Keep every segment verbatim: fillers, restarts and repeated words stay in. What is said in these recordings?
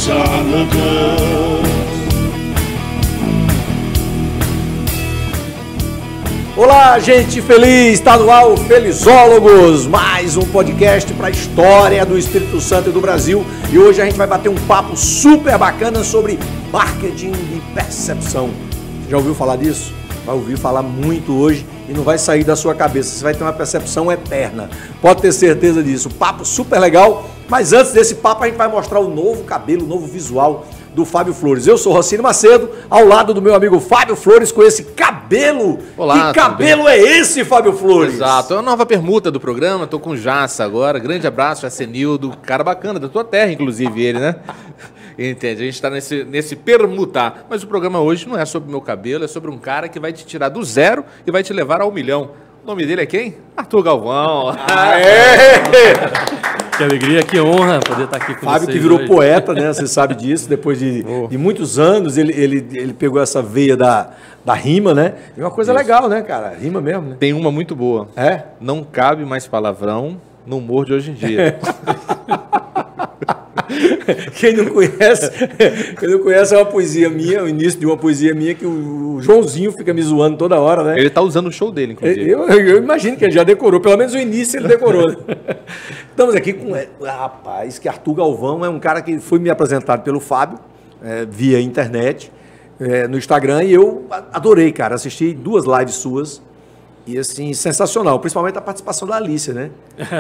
all good. Olá, gente feliz, está no ar o Felizólogos, mais um podcast para a história do Espírito Santo e do Brasil. E hoje a gente vai bater um papo super bacana sobre marketing de percepção. Você já ouviu falar disso? Vai ouvir falar muito hoje e não vai sair da sua cabeça. Você vai ter uma percepção eterna. Pode ter certeza disso. Papo super legal, mas antes desse papo a gente vai mostrar o novo cabelo, o novo visual do Fábio Flores. Eu sou Rocino Macedo, ao lado do meu amigo Fábio Flores, com esse cabelo. Olá, que cabelo é esse, Fábio Flores? Exato, é uma nova permuta do programa, tô com o Jassa agora, grande abraço, Jacenildo, cara bacana, da tua terra, inclusive, ele, né? Entende, a gente tá nesse, nesse permutar, mas o programa hoje não é sobre o meu cabelo, é sobre um cara que vai te tirar do zero e vai te levar ao milhão. O nome dele é quem? Arthur Galvão. Aê! Que alegria, que honra poder estar aqui com Fábio vocês que virou hoje. poeta, né? Você sabe disso, depois de, Oh. de muitos anos ele, ele, ele pegou essa veia da, da rima, né? E uma coisa Isso. legal, né, cara? Rima mesmo, né? Tem uma muito boa. É? Não cabe mais palavrão no humor de hoje em dia. Quem não conhece, quem não conhece é uma poesia minha, o início de uma poesia minha que o Joãozinho fica me zoando toda hora, né? Ele tá usando o show dele, inclusive. Eu, eu imagino que ele já decorou, pelo menos o início ele decorou. Né? Estamos aqui com, é, rapaz, que Arthur Galvão é um cara que foi me apresentado pelo Fábio, é, via internet, é, no Instagram, e eu adorei, cara, assisti duas lives suas, e assim, sensacional, principalmente a participação da Alicia, né?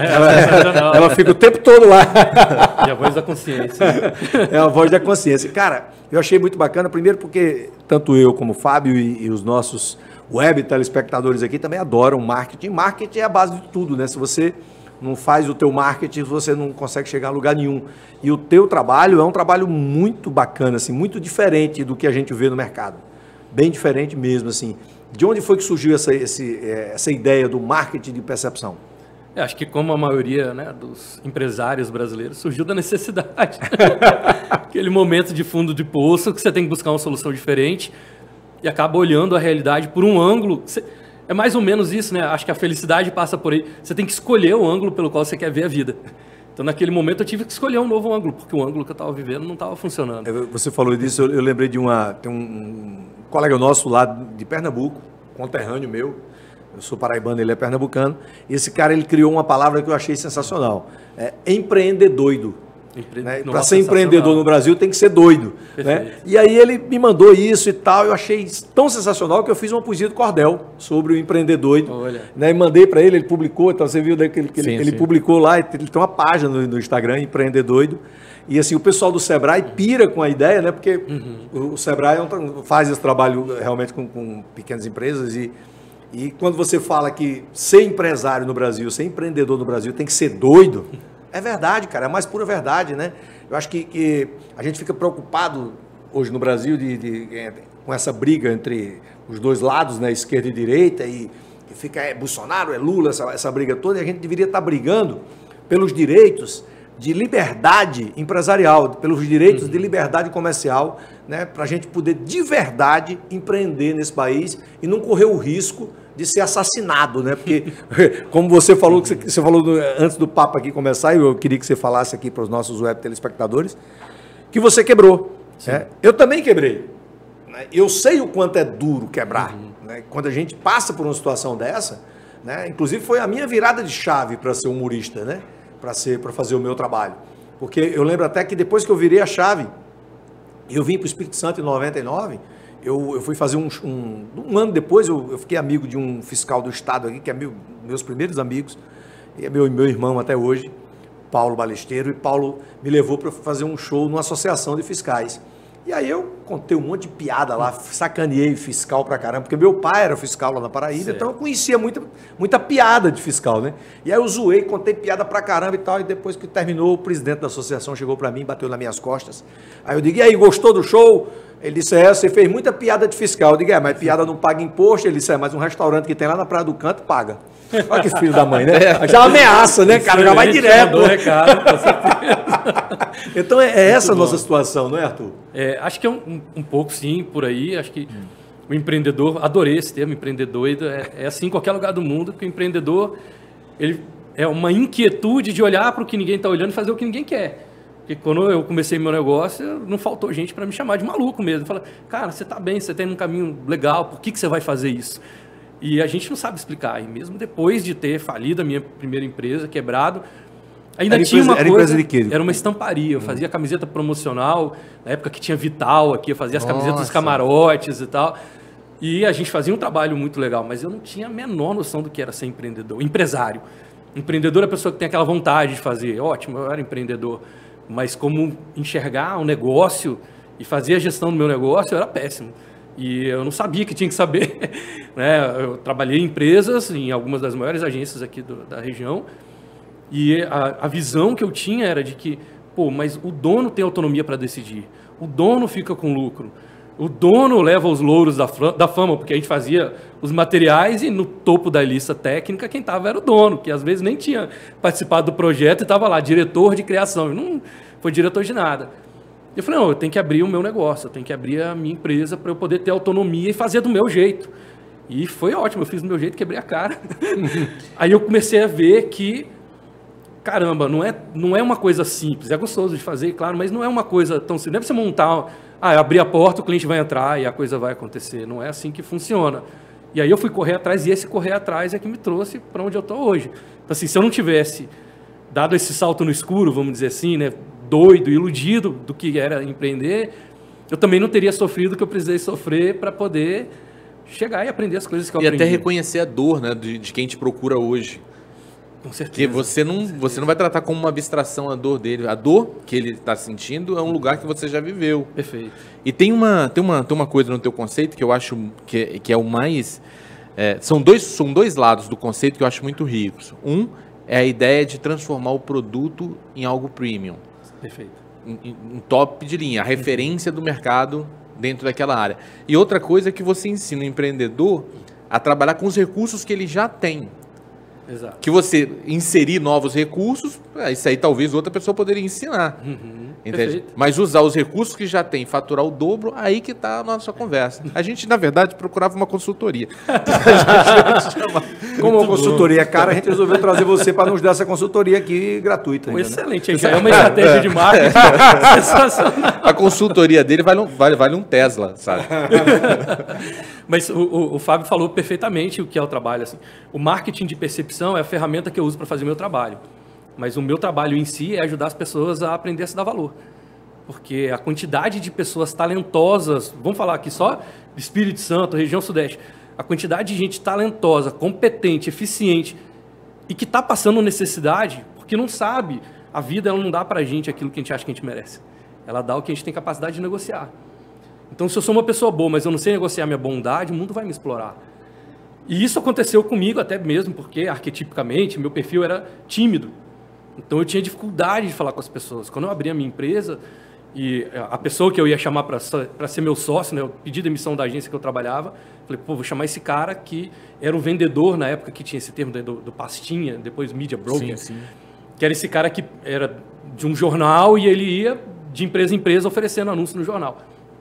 Ela, ela fica o tempo todo lá. E a voz da consciência. É a voz da consciência. Cara, eu achei muito bacana, primeiro porque tanto eu como o Fábio e, e os nossos web telespectadores aqui também adoram marketing. Marketing é a base de tudo, né? Se você não faz o teu marketing, você não consegue chegar a lugar nenhum. E o teu trabalho é um trabalho muito bacana, assim, muito diferente do que a gente vê no mercado. Bem diferente mesmo, assim. De onde foi que surgiu essa, esse, essa ideia do marketing de percepção? Eu acho que como a maioria, né, dos empresários brasileiros, surgiu da necessidade. Aquele momento de fundo de poço que você tem que buscar uma solução diferente e acaba olhando a realidade por um ângulo. Você, é mais ou menos isso, né? Acho que a felicidade passa por aí. Você tem que escolher o ângulo pelo qual você quer ver a vida. Então, naquele momento, eu tive que escolher um novo ângulo, porque o ângulo que eu estava vivendo não estava funcionando. Você falou disso, eu, eu lembrei de uma... Tem um, um colega nosso lá de Pernambuco, conterrâneo meu, eu sou paraibano, ele é pernambucano, e esse cara ele criou uma palavra que eu achei sensacional, é empreendedoido. Empre... Né? Nossa, Para ser empreendedor no Brasil tem que ser doido. Né? E aí ele me mandou isso e tal, eu achei tão sensacional que eu fiz uma poesia do Cordel sobre o empreendedoido. Né? E mandei para ele, ele publicou, então você viu que ele, que sim, ele, ele sim. publicou lá, ele tem uma página no, no Instagram, Empreendedoido. E assim, o pessoal do Sebrae pira com a ideia, né? Porque uhum. o, o Sebrae é um, faz esse trabalho realmente com, com pequenas empresas e, e quando você fala que ser empresário no Brasil, ser empreendedor no Brasil tem que ser doido, é verdade, cara, é a mais pura verdade, né? Eu acho que, que a gente fica preocupado hoje no Brasil de, de, de, com essa briga entre os dois lados, né? Esquerda e direita, e, e fica é Bolsonaro, é Lula, essa, essa briga toda, e a gente deveria estar brigando pelos direitos de liberdade empresarial, pelos direitos uhum. de liberdade comercial, né, para a gente poder de verdade empreender nesse país e não correr o risco de ser assassinado, né? Porque, como você falou, que você, você falou do, antes do papo aqui começar, eu queria que você falasse aqui para os nossos web telespectadores, que você quebrou. Né? Eu também quebrei. Né? Eu sei o quanto é duro quebrar. Uhum. Né? Quando a gente passa por uma situação dessa, né? Inclusive foi a minha virada de chave para ser humorista, né? para ser, para fazer o meu trabalho. Porque eu lembro até que depois que eu virei a chave, eu vim para o Espírito Santo em noventa e nove, eu, eu fui fazer um, um... Um ano depois, eu, eu fiquei amigo de um fiscal do Estado aqui, que é meu, meus primeiros amigos, e é meu, meu irmão até hoje, Paulo Balesteiro, e Paulo me levou para fazer um show numa associação de fiscais. E aí eu contei um monte de piada lá, sacaneei fiscal pra caramba, porque meu pai era fiscal lá na Paraíba, certo. Então eu conhecia muita, muita piada de fiscal, né? E aí eu zoei, contei piada pra caramba e tal, e depois que terminou, o presidente da associação chegou pra mim, bateu nas minhas costas. Aí eu digo, e aí, gostou do show? Ele disse, é, você fez muita piada de fiscal. Eu digo, é, mas piada não paga imposto. Ele disse, é, mas um restaurante que tem lá na Praia do Canto paga. Olha que filho da mãe, né? Já ameaça, né, cara? Já vai direto. Né? Recado, com certeza. Então é, é essa a nossa situação, não é, Arthur? É, acho que é um, um, um pouco, sim, por aí. Acho que hum. o empreendedor, adorei esse termo, empreendedor, é, é assim em qualquer lugar do mundo, porque o empreendedor ele é uma inquietude de olhar para o que ninguém está olhando e fazer o que ninguém quer. Porque quando eu comecei meu negócio, não faltou gente para me chamar de maluco mesmo. Fala, cara, você tá bem, você tem um caminho legal, por que, que você vai fazer isso? E a gente não sabe explicar. E mesmo depois de ter falido a minha primeira empresa, quebrado, ainda era tinha empresa, uma era coisa... Empresa de quê? Era uma estamparia. Eu fazia camiseta promocional, na época que tinha Vital aqui, eu fazia as camisetas dos Nossa. camarotes e tal. E a gente fazia um trabalho muito legal, mas eu não tinha a menor noção do que era ser empreendedor, empresário. Empreendedor é a pessoa que tem aquela vontade de fazer. Ótimo, eu era empreendedor. Mas como enxergar um negócio e fazer a gestão do meu negócio, eu era péssimo. E eu não sabia que tinha que saber. Né? Eu trabalhei em empresas, em algumas das maiores agências aqui do, da região, e a, a visão que eu tinha era de que, pô, mas o dono tem autonomia para decidir. O dono fica com lucro. O dono leva os louros da, da fama, porque a gente fazia os materiais e no topo da lista técnica quem estava era o dono, que às vezes nem tinha participado do projeto e estava lá, diretor de criação. E não foi diretor de nada. Eu falei, não, eu tenho que abrir o meu negócio, eu tenho que abrir a minha empresa para eu poder ter autonomia e fazer do meu jeito. E foi ótimo, eu fiz do meu jeito, quebrei a cara. Aí eu comecei a ver que, caramba, não é, não é uma coisa simples, é gostoso de fazer, claro, mas não é uma coisa tão simples. Não é pra você montar, ah, abrir a porta, o cliente vai entrar e a coisa vai acontecer. Não é assim que funciona. E aí eu fui correr atrás, e esse correr atrás é que me trouxe para onde eu estou hoje. Então, assim, se eu não tivesse dado esse salto no escuro, vamos dizer assim, né, doido, iludido do que era empreender, eu também não teria sofrido o que eu precisei sofrer para poder chegar e aprender as coisas que eu E aprendi. até reconhecer a dor, né, de, de quem te procura hoje. Com certeza. Porque você não, você não vai tratar como uma abstração a dor dele. A dor que ele está sentindo é um lugar que você já viveu. Perfeito. E tem uma, tem uma, tem uma coisa no teu conceito que eu acho que, é- que é o mais... é, são, dois, são dois lados do conceito que eu acho muito ricos. Um é a ideia de transformar o produto em algo premium, Perfeito. em, em- em top de linha, a referência do mercado dentro daquela área. E outra coisa é que você ensina o empreendedor a trabalhar com os recursos que ele já tem. Exato. Que você inserir novos recursos, é, isso aí talvez outra pessoa poderia ensinar. Uhum. Entende? Perfeito. Mas usar os recursos que já tem, faturar o dobro, aí que está a nossa conversa. A gente, na verdade, procurava uma consultoria. Como a consultoria é cara, a gente resolveu trazer você para nos dar essa consultoria aqui gratuita. Pô, ainda, né? excelente, já é uma estratégia de marketing sensacional. A consultoria dele vale um, vale, vale um Tesla, sabe? Mas o, o, o Fábio falou perfeitamente o que é o trabalho. Assim. O marketing de percepção é a ferramenta que eu uso para fazer meu trabalho. Mas o meu trabalho em si é ajudar as pessoas a aprender a se dar valor. Porque a quantidade de pessoas talentosas, vamos falar aqui só de Espírito Santo, região sudeste, a quantidade de gente talentosa, competente, eficiente e que está passando necessidade, porque não sabe, a vida ela não dá para a gente aquilo que a gente acha que a gente merece. Ela dá o que a gente tem capacidade de negociar. Então, se eu sou uma pessoa boa, mas eu não sei negociar minha bondade, o mundo vai me explorar. E isso aconteceu comigo até mesmo, porque arquetipicamente meu perfil era tímido. Então, eu tinha dificuldade de falar com as pessoas. Quando eu abri a minha empresa, e a pessoa que eu ia chamar para ser meu sócio, né, eu pedi demissão da agência que eu trabalhava, falei, pô, vou chamar esse cara que era o vendedor na época que tinha esse termo do, do pastinha, depois media broker, Sim, sim. que era esse cara que era de um jornal e ele ia de empresa em empresa oferecendo anúncio no jornal.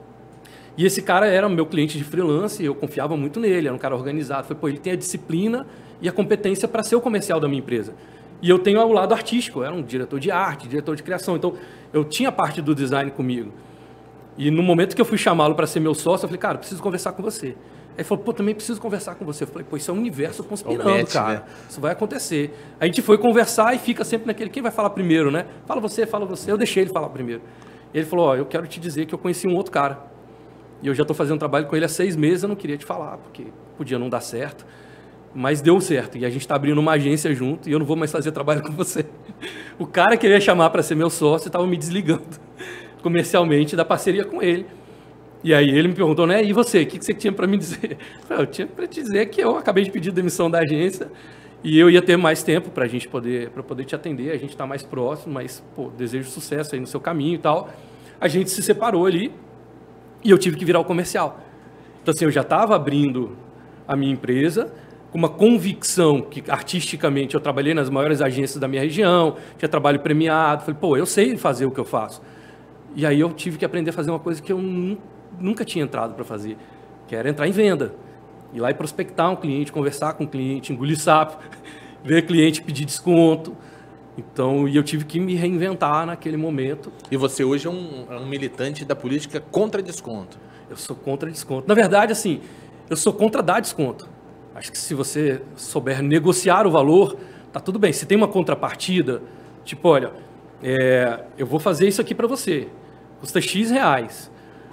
E esse cara era meu cliente de freelance e eu confiava muito nele, era um cara organizado. Falei, pô, ele tem a disciplina e a competência para ser o comercial da minha empresa. E eu tenho o lado artístico, eu era um diretor de arte, diretor de criação, então eu tinha parte do design comigo. E no momento que eu fui chamá-lo para ser meu sócio, eu falei, cara, preciso conversar com você. Aí ele falou, pô, também preciso conversar com você. Eu falei, pô, isso é um universo conspirando, É o match, cara. né? Isso vai acontecer. A gente foi conversar e fica sempre naquele, quem vai falar primeiro, né? Fala você, fala você. Eu deixei ele falar primeiro. Ele falou, ó, eu quero te dizer que eu conheci um outro cara. E eu já estou fazendo trabalho com ele há seis meses, eu não queria te falar, porque podia não dar certo. Mas deu certo, e a gente está abrindo uma agência junto, e eu não vou mais fazer trabalho com você. O cara que eu ia chamar para ser meu sócio estava me desligando comercialmente da parceria com ele. E aí ele me perguntou, né, e você, o que você tinha para me dizer? Eu falei, eu tinha para te dizer que eu acabei de pedir demissão da agência, e eu ia ter mais tempo para a gente poder, para poder te atender, a gente está mais próximo, mas, pô, desejo sucesso aí no seu caminho e tal. A gente se separou ali, e eu tive que virar o comercial. Então, assim, eu já estava abrindo a minha empresa, com uma convicção que artisticamente eu trabalhei nas maiores agências da minha região, tinha trabalho premiado, falei, pô, eu sei fazer o que eu faço. E aí eu tive que aprender a fazer uma coisa que eu nu- nunca tinha entrado para fazer, que era entrar em venda. Ir lá e prospectar um cliente, conversar com o cliente, engolir sapo, ver cliente pedir desconto. Então, e eu tive que me reinventar naquele momento. E você hoje é um, é um militante da política contra desconto. Eu sou contra desconto. Na verdade, assim, eu sou contra dar desconto. Acho que se você souber negociar o valor, tá tudo bem. Se tem uma contrapartida, tipo, olha, é, eu vou fazer isso aqui para você, custa X reais.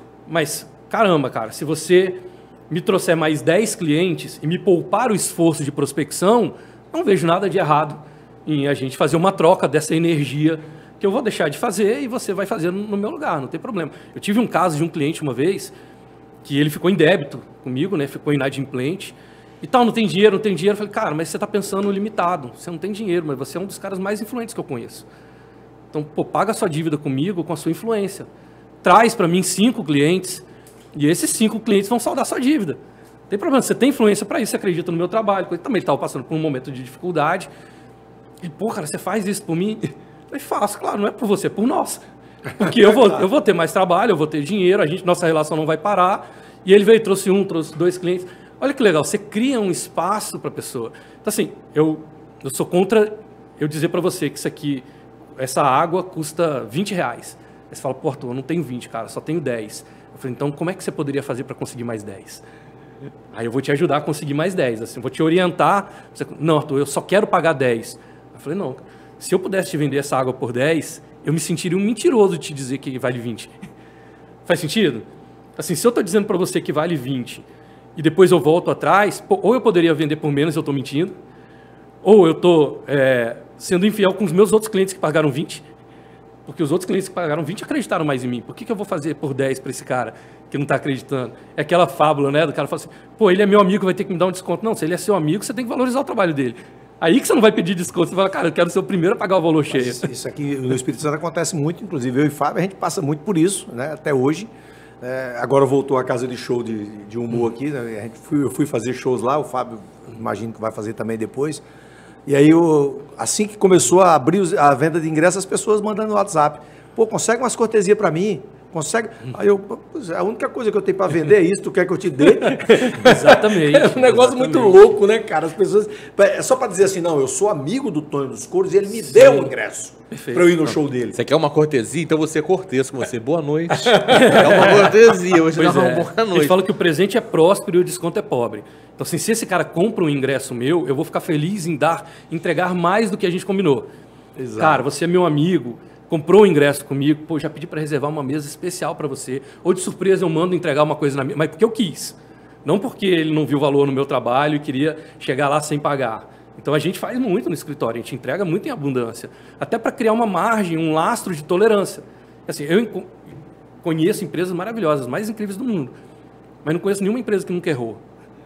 Mas, caramba, cara, se você me trouxer mais dez clientes e me poupar o esforço de prospecção, não vejo nada de errado em a gente fazer uma troca dessa energia que eu vou deixar de fazer e você vai fazer no meu lugar, não tem problema. Eu tive um caso de um cliente uma vez que ele ficou em débito comigo, né? Ficou inadimplente e tal, não tem dinheiro, não tem dinheiro. Eu falei, cara, mas você está pensando no limitado, você não tem dinheiro, mas você é um dos caras mais influentes que eu conheço. Então, pô, paga a sua dívida comigo, com a sua influência. Traz para mim cinco clientes e esses cinco clientes vão saldar sua dívida. Não tem problema, você tem influência para isso, você acredita no meu trabalho. Eu também estava passando por um momento de dificuldade. E, pô, cara, você faz isso por mim? Eu falei, faço, claro, não é por você, é por nós. Porque eu vou, eu vou ter mais trabalho, eu vou ter dinheiro, a gente, nossa relação não vai parar. E ele veio, trouxe um, trouxe dois clientes. Olha que legal, você cria um espaço para a pessoa. Então, assim, eu, eu sou contra eu dizer para você que isso aqui, essa água custa vinte reais. Aí você fala, pô, Arthur, eu não tenho vinte, cara, só tenho dez. Eu falei, então como é que você poderia fazer para conseguir mais dez? Aí eu vou te ajudar a conseguir mais dez, assim, vou te orientar. Você, não, Arthur, eu só quero pagar dez. Eu falei, não, se eu pudesse te vender essa água por dez, eu me sentiria um mentiroso de te dizer que vale vinte. Faz sentido? Assim, se eu estou dizendo para você que vale vinte e depois eu volto atrás, pô, ou eu poderia vender por menos e eu estou mentindo, ou eu estou é, sendo infiel com os meus outros clientes que pagaram vinte, porque os outros clientes que pagaram vinte acreditaram mais em mim. Por que, que eu vou fazer por dez para esse cara que não está acreditando? É aquela fábula, né? Do cara fala assim, pô, ele é meu amigo, vai ter que me dar um desconto. Não, se ele é seu amigo, você tem que valorizar o trabalho dele. Aí que você não vai pedir desconto, você fala, cara, eu quero ser o primeiro a pagar o valor cheio. Isso, isso aqui no Espírito Santo acontece muito, inclusive eu e Fábio, a gente passa muito por isso, né? Até hoje. É, agora voltou a casa de show de, de humor aqui, né? A gente fui, eu fui fazer shows lá, o Fábio imagino que vai fazer também depois. E aí, eu, assim que começou a abrir a venda de ingressos, as pessoas mandando no WhatsApp, pô, consegue umas cortesias para mim? Consegue? Aí eu, a única coisa que eu tenho para vender é isso, tu quer que eu te dê? Exatamente. É um negócio exatamente. muito louco, né, cara? As pessoas. É só para dizer assim, não, eu sou amigo do Tonho dos Couros e ele me Sim. deu um ingresso para eu ir no show dele. Você quer uma cortesia? Então você é cortês com você. Boa noite. É uma cortesia, hoje não é uma boa noite. Eles falam que o presente é próspero e o desconto é pobre. Então, assim, se esse cara compra um ingresso meu, eu vou ficar feliz em dar, entregar mais do que a gente combinou. Exato. Cara, você é meu amigo. Comprou o ingresso comigo, pô, já pedi para reservar uma mesa especial para você. Ou de surpresa eu mando entregar uma coisa na minha, mas porque eu quis. Não porque ele não viu valor no meu trabalho e queria chegar lá sem pagar. Então a gente faz muito no escritório, a gente entrega muito em abundância. Até para criar uma margem, um lastro de tolerância. Assim, eu conheço empresas maravilhosas, mais incríveis do mundo. Mas não conheço nenhuma empresa que nunca errou.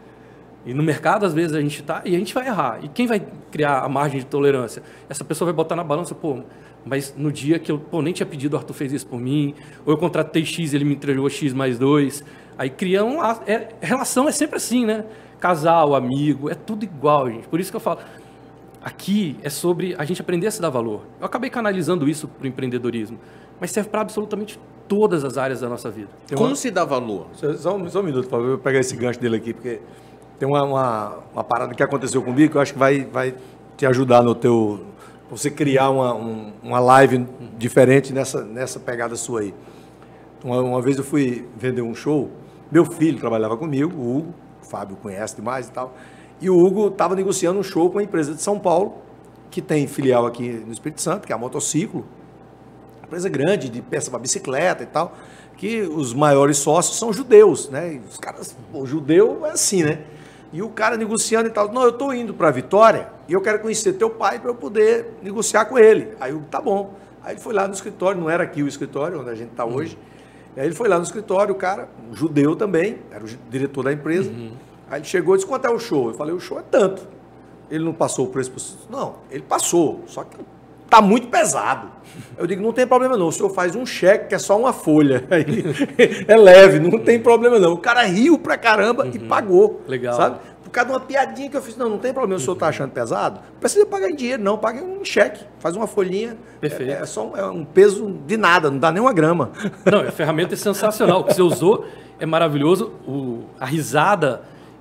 E no mercado, às vezes, a gente está e a gente vai errar. E quem vai criar a margem de tolerância? Essa pessoa vai botar na balança, pô, mas no dia que eu pô, nem tinha pedido, o Arthur fez isso por mim, ou eu contratei X, ele me entregou X mais dois. Aí cria um laço. É, relação é sempre assim, né? Casal, amigo, é tudo igual, gente. Por isso que eu falo, aqui é sobre a gente aprender a se dar valor. Eu acabei canalizando isso para o empreendedorismo, mas serve para absolutamente todas as áreas da nossa vida. Tem Como uma... se dá valor? Só um, só um minuto, por favor, eu vou pegar esse gancho dele aqui, porque tem uma, uma, uma parada que aconteceu comigo que eu acho que vai, vai te ajudar no teu... você criar uma, um, uma live diferente nessa, nessa pegada sua aí. Uma, uma vez eu fui vender um show, meu filho trabalhava comigo, o Hugo, o Fábio conhece demais e tal, e o Hugo estava negociando um show com uma empresa de São Paulo, que tem filial aqui no Espírito Santo, que é a Motociclo, empresa grande de peça para bicicleta e tal, que os maiores sócios são judeus, né? E os caras, o judeu é assim, né? E o cara negociando e tal, não, eu estou indo para Vitória e eu quero conhecer teu pai para eu poder negociar com ele. Aí eu, tá bom. Aí ele foi lá no escritório, não era aqui o escritório onde a gente está uhum. hoje. Aí ele foi lá no escritório, o cara, um judeu também, era o diretor da empresa. Uhum. Aí ele chegou e disse, quanto é o show? Eu falei, o show é tanto. Ele não passou o preço para você? Não, ele passou, só que tá muito pesado. Eu digo, não tem problema não, o senhor faz um cheque que é só uma folha. Aí, é leve, não tem problema não. O cara riu pra caramba uhum. e pagou. Legal. Sabe? Por causa de uma piadinha que eu fiz, não, não tem problema, o senhor tá achando pesado? Não precisa pagar em dinheiro não, paga em cheque, faz uma folhinha. Perfeito. É, é só um, é um peso de nada, não dá nem uma grama. Não, a ferramenta é sensacional, o que você usou é maravilhoso, o, a risada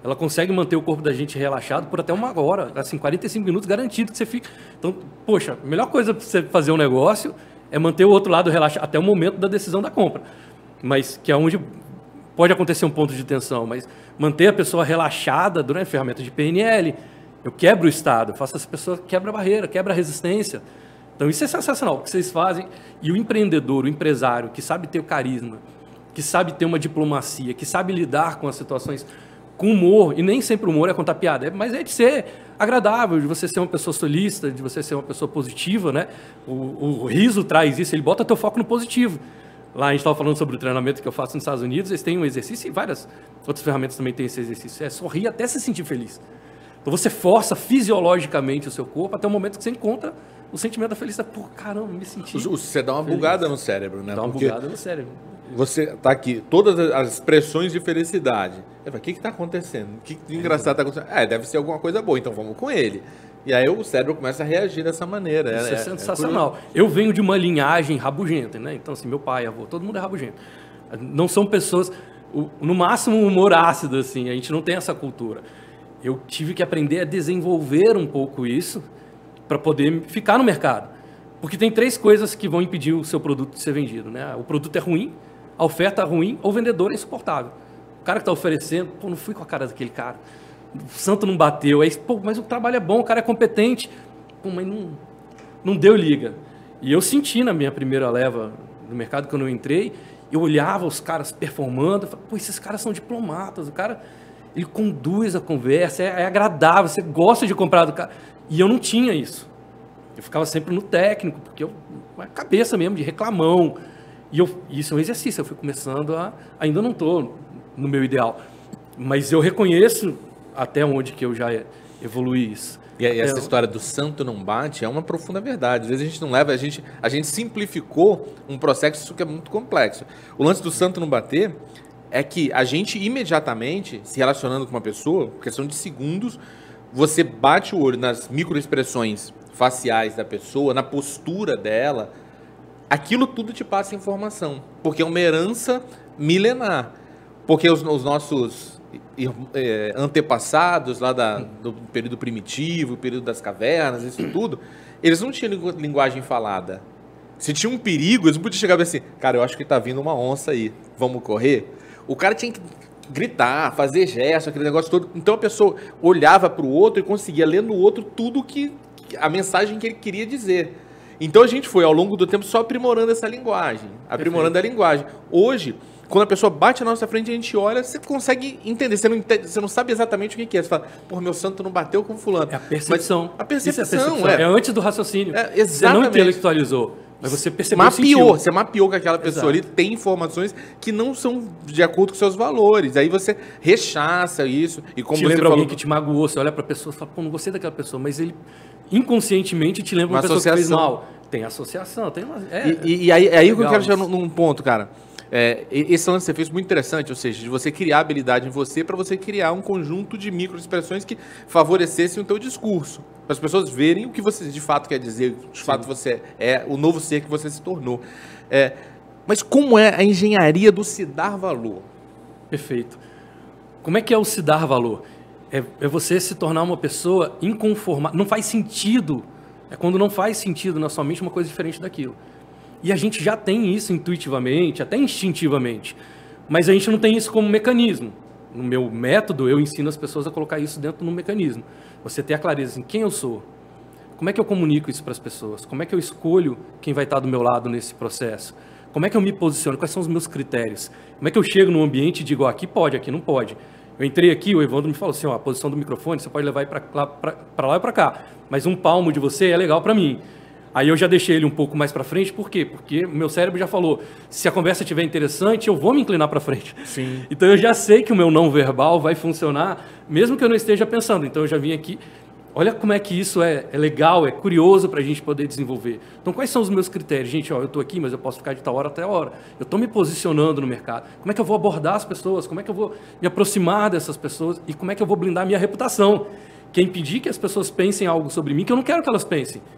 ela consegue manter o corpo da gente relaxado por até uma hora, assim, quarenta e cinco minutos garantido que você fica. Então, poxa, a melhor coisa para você fazer um negócio é manter o outro lado relaxado até o momento da decisão da compra. Mas que é onde pode acontecer um ponto de tensão, mas manter a pessoa relaxada durante a ferramenta de P N L, eu quebro o estado, faço essa pessoa quebra a barreira, quebra a resistência. Então isso é sensacional, o que vocês fazem. E o empreendedor, o empresário, que sabe ter o carisma, que sabe ter uma diplomacia, que sabe lidar com as situações com humor, e nem sempre o humor é contar piada, mas é de ser agradável, de você ser uma pessoa solícita, de você ser uma pessoa positiva, né? O, o riso traz isso, ele bota teu foco no positivo. Lá a gente estava falando sobre o treinamento que eu faço nos Estados Unidos, eles têm um exercício, e várias outras ferramentas também têm esse exercício, é sorrir até se sentir feliz. Então você força fisiologicamente o seu corpo até o momento que você encontra o sentimento da felicidade. Pô, caramba, me senti Você dá uma feliz. bugada no cérebro, né? Dá uma Porque bugada no cérebro. você tá aqui, todas as expressões de felicidade. Eu falo, o que está acontecendo? O que de engraçado está acontecendo? É, deve ser alguma coisa boa, então vamos com ele. E aí o cérebro começa a reagir dessa maneira. Isso é, é sensacional. É eu venho de uma linhagem rabugenta, né? Então, assim, meu pai, avô, todo mundo é rabugento. Não são pessoas, no máximo, humor ácido, assim, a gente não tem essa cultura. Eu tive que aprender a desenvolver um pouco isso para poder ficar no mercado. Porque tem três coisas que vão impedir o seu produto de ser vendido, né? O produto é ruim, a oferta é ruim, ou o vendedor é insuportável. O cara que está oferecendo, pô, não fui com a cara daquele cara. O santo não bateu. Aí, pô, mas o trabalho é bom, o cara é competente. Pô, mas não, não deu liga. E eu senti na minha primeira leva no mercado, quando eu entrei, eu olhava os caras performando, eu falava, pô, esses caras são diplomatas, o cara, ele conduz a conversa, é, é agradável, você gosta de comprar do cara. E eu não tinha isso. Eu ficava sempre no técnico, porque eu, a cabeça mesmo, de reclamão. E eu, isso é um exercício, eu fui começando a... Ainda não estou no meu ideal, mas eu reconheço até onde que eu já evoluí isso. E essa é, história do santo não bate é uma profunda verdade. Às vezes a gente não leva, a gente, a gente simplificou um processo que é muito complexo. O lance do santo não bater é que a gente imediatamente, se relacionando com uma pessoa, questão de segundos, você bate o olho nas microexpressões faciais da pessoa, na postura dela, aquilo tudo te passa informação, porque é uma herança milenar. Porque os, os nossos é, antepassados lá da, do período primitivo, período das cavernas, isso tudo, eles não tinham lingu, linguagem falada. Se tinha um perigo, eles não podiam chegar e assim, cara, eu acho que tá vindo uma onça aí, vamos correr? O cara tinha que gritar, fazer gesto, aquele negócio todo. Então a pessoa olhava para o outro e conseguia ler no outro tudo que, a mensagem que ele queria dizer. Então a gente foi, ao longo do tempo, só aprimorando essa linguagem, aprimorando Perfeito. a linguagem. Hoje, quando a pessoa bate na nossa frente, a gente olha, você consegue entender. Você não, entende, você não sabe exatamente o que é. Você fala, porra, meu santo não bateu com fulano. É a percepção. Mas a percepção, Isso é, a percepção. É. é antes do raciocínio. É, você não intelectualizou, mas você percebeu. Mapeou. Você mapeou que aquela pessoa Exato. ali tem informações que não são de acordo com seus valores. Aí você rechaça isso. E como te você lembra falou, alguém que te magoou, você olha pra pessoa e fala, pô, não gostei daquela pessoa, mas ele inconscientemente te lembra uma, uma pessoa associação. que fez mal. Tem associação, tem uma... É, e, e, e aí, aí que eu quero chegar num, num ponto, cara. É, esse lance que você fez muito interessante, ou seja, de você criar habilidade em você para você criar um conjunto de microexpressões que favorecessem o teu discurso. Para as pessoas verem o que você de fato quer dizer, de Sim. fato você é, o novo ser que você se tornou. É, mas como é a engenharia do se dar valor? Perfeito. Como é que é o se dar valor? É, é você se tornar uma pessoa inconformada. Não faz sentido. É quando não faz sentido na sua mente uma coisa diferente daquilo. E a gente já tem isso intuitivamente, até instintivamente. Mas a gente não tem isso como mecanismo. No meu método, eu ensino as pessoas a colocar isso dentro do mecanismo. Você ter a clareza em quem eu sou. Como é que eu comunico isso para as pessoas? Como é que eu escolho quem vai estar do meu lado nesse processo? Como é que eu me posiciono? Quais são os meus critérios? Como é que eu chego num ambiente e digo, ó, aqui pode, aqui não pode? Eu entrei aqui, o Evandro me falou assim, ó, a posição do microfone, você pode levar para lá, lá e para cá. Mas um palmo de você é legal para mim. Aí eu já deixei ele um pouco mais para frente, por quê? Porque o meu cérebro já falou, se a conversa estiver interessante, eu vou me inclinar para frente. Sim. Então eu já sei que o meu não verbal vai funcionar, mesmo que eu não esteja pensando. Então eu já vim aqui, olha como é que isso é, é legal, é curioso para a gente poder desenvolver. Então quais são os meus critérios? Gente, ó, eu estou aqui, mas eu posso ficar de tal hora até a hora. Eu estou me posicionando no mercado. Como é que eu vou abordar as pessoas? Como é que eu vou me aproximar dessas pessoas? E como é que eu vou blindar a minha reputação? Que é impedir que as pessoas pensem algo sobre mim que eu não quero que elas pensem.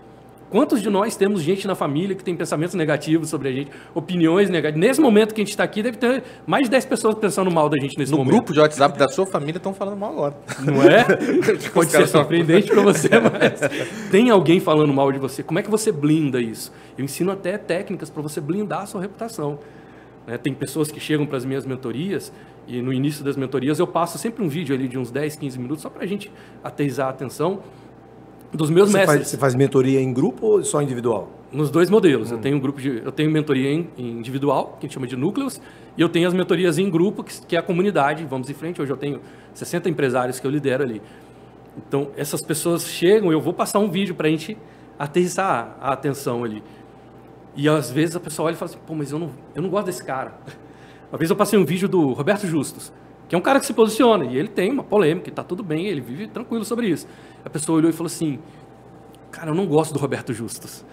Quantos de nós temos gente na família que tem pensamentos negativos sobre a gente, opiniões negativas? Nesse momento que a gente está aqui, deve ter mais de dez pessoas pensando mal da gente nesse No momento. grupo de WhatsApp da sua família estão falando mal agora. Não é? Pode ser surpreendente para você, mas tem alguém falando mal de você. Como é que você blinda isso? Eu ensino até técnicas para você blindar a sua reputação. Né? Tem pessoas que chegam para as minhas mentorias e no início das mentorias eu passo sempre um vídeo ali de uns dez, quinze minutos só para a gente ateizar a atenção dos meus Você mestres. faz, você faz mentoria em grupo ou só individual? Nos dois modelos. Hum. Eu tenho um grupo de, eu tenho mentoria em, em individual, que a gente chama de núcleos, e eu tenho as mentorias em grupo, que, que é a comunidade. Vamos em frente. Hoje eu tenho sessenta empresários que eu lidero ali. Então, essas pessoas chegam, eu vou passar um vídeo para a gente aterrissar a atenção ali. E às vezes a pessoa olha e fala assim, pô, mas eu não, eu não gosto desse cara. Uma vez eu passei um vídeo do Roberto Justus, que é um cara que se posiciona, e ele tem uma polêmica, e está tudo bem, ele vive tranquilo sobre isso. A pessoa olhou e falou assim, cara, eu não gosto do Roberto Justus.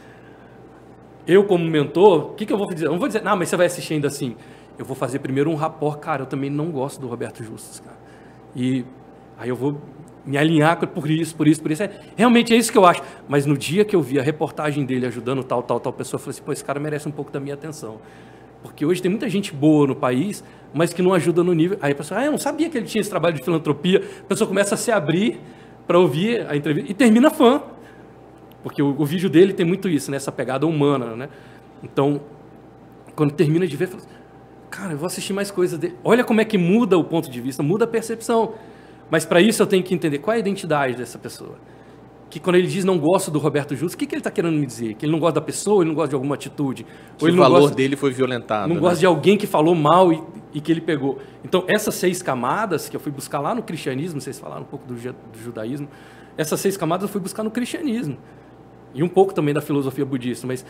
Eu, como mentor, o que, que eu vou dizer? Eu não vou dizer, não, mas você vai assistir ainda assim. Eu vou fazer primeiro um rapport, cara, eu também não gosto do Roberto Justus, cara. E aí eu vou me alinhar por isso, por isso, por isso. É, realmente é isso que eu acho. Mas no dia que eu vi a reportagem dele ajudando tal, tal, tal pessoa, eu falei assim, pô, esse cara merece um pouco da minha atenção. Porque hoje tem muita gente boa no país, mas que não ajuda no nível. Aí a pessoa, ah, eu não sabia que ele tinha esse trabalho de filantropia. A pessoa começa a se abrir para ouvir a entrevista e termina fã. Porque o, o vídeo dele tem muito isso, né? Essa pegada humana, né? Então, quando termina de ver, fala, cara, eu vou assistir mais coisas dele. Olha como é que muda o ponto de vista, muda a percepção. Mas para isso eu tenho que entender qual é a identidade dessa pessoa. Que quando ele diz não gosto do Roberto Justus, o que, que ele está querendo me dizer? Que ele não gosta da pessoa, ele não gosta de alguma atitude? Que ou ele o valor gosta, dele foi violentado. Não né? gosta de alguém que falou mal e, e que ele pegou. Então, essas seis camadas que eu fui buscar lá no cristianismo, vocês falaram um pouco do, do judaísmo, essas seis camadas eu fui buscar no cristianismo. E um pouco também da filosofia budista, mas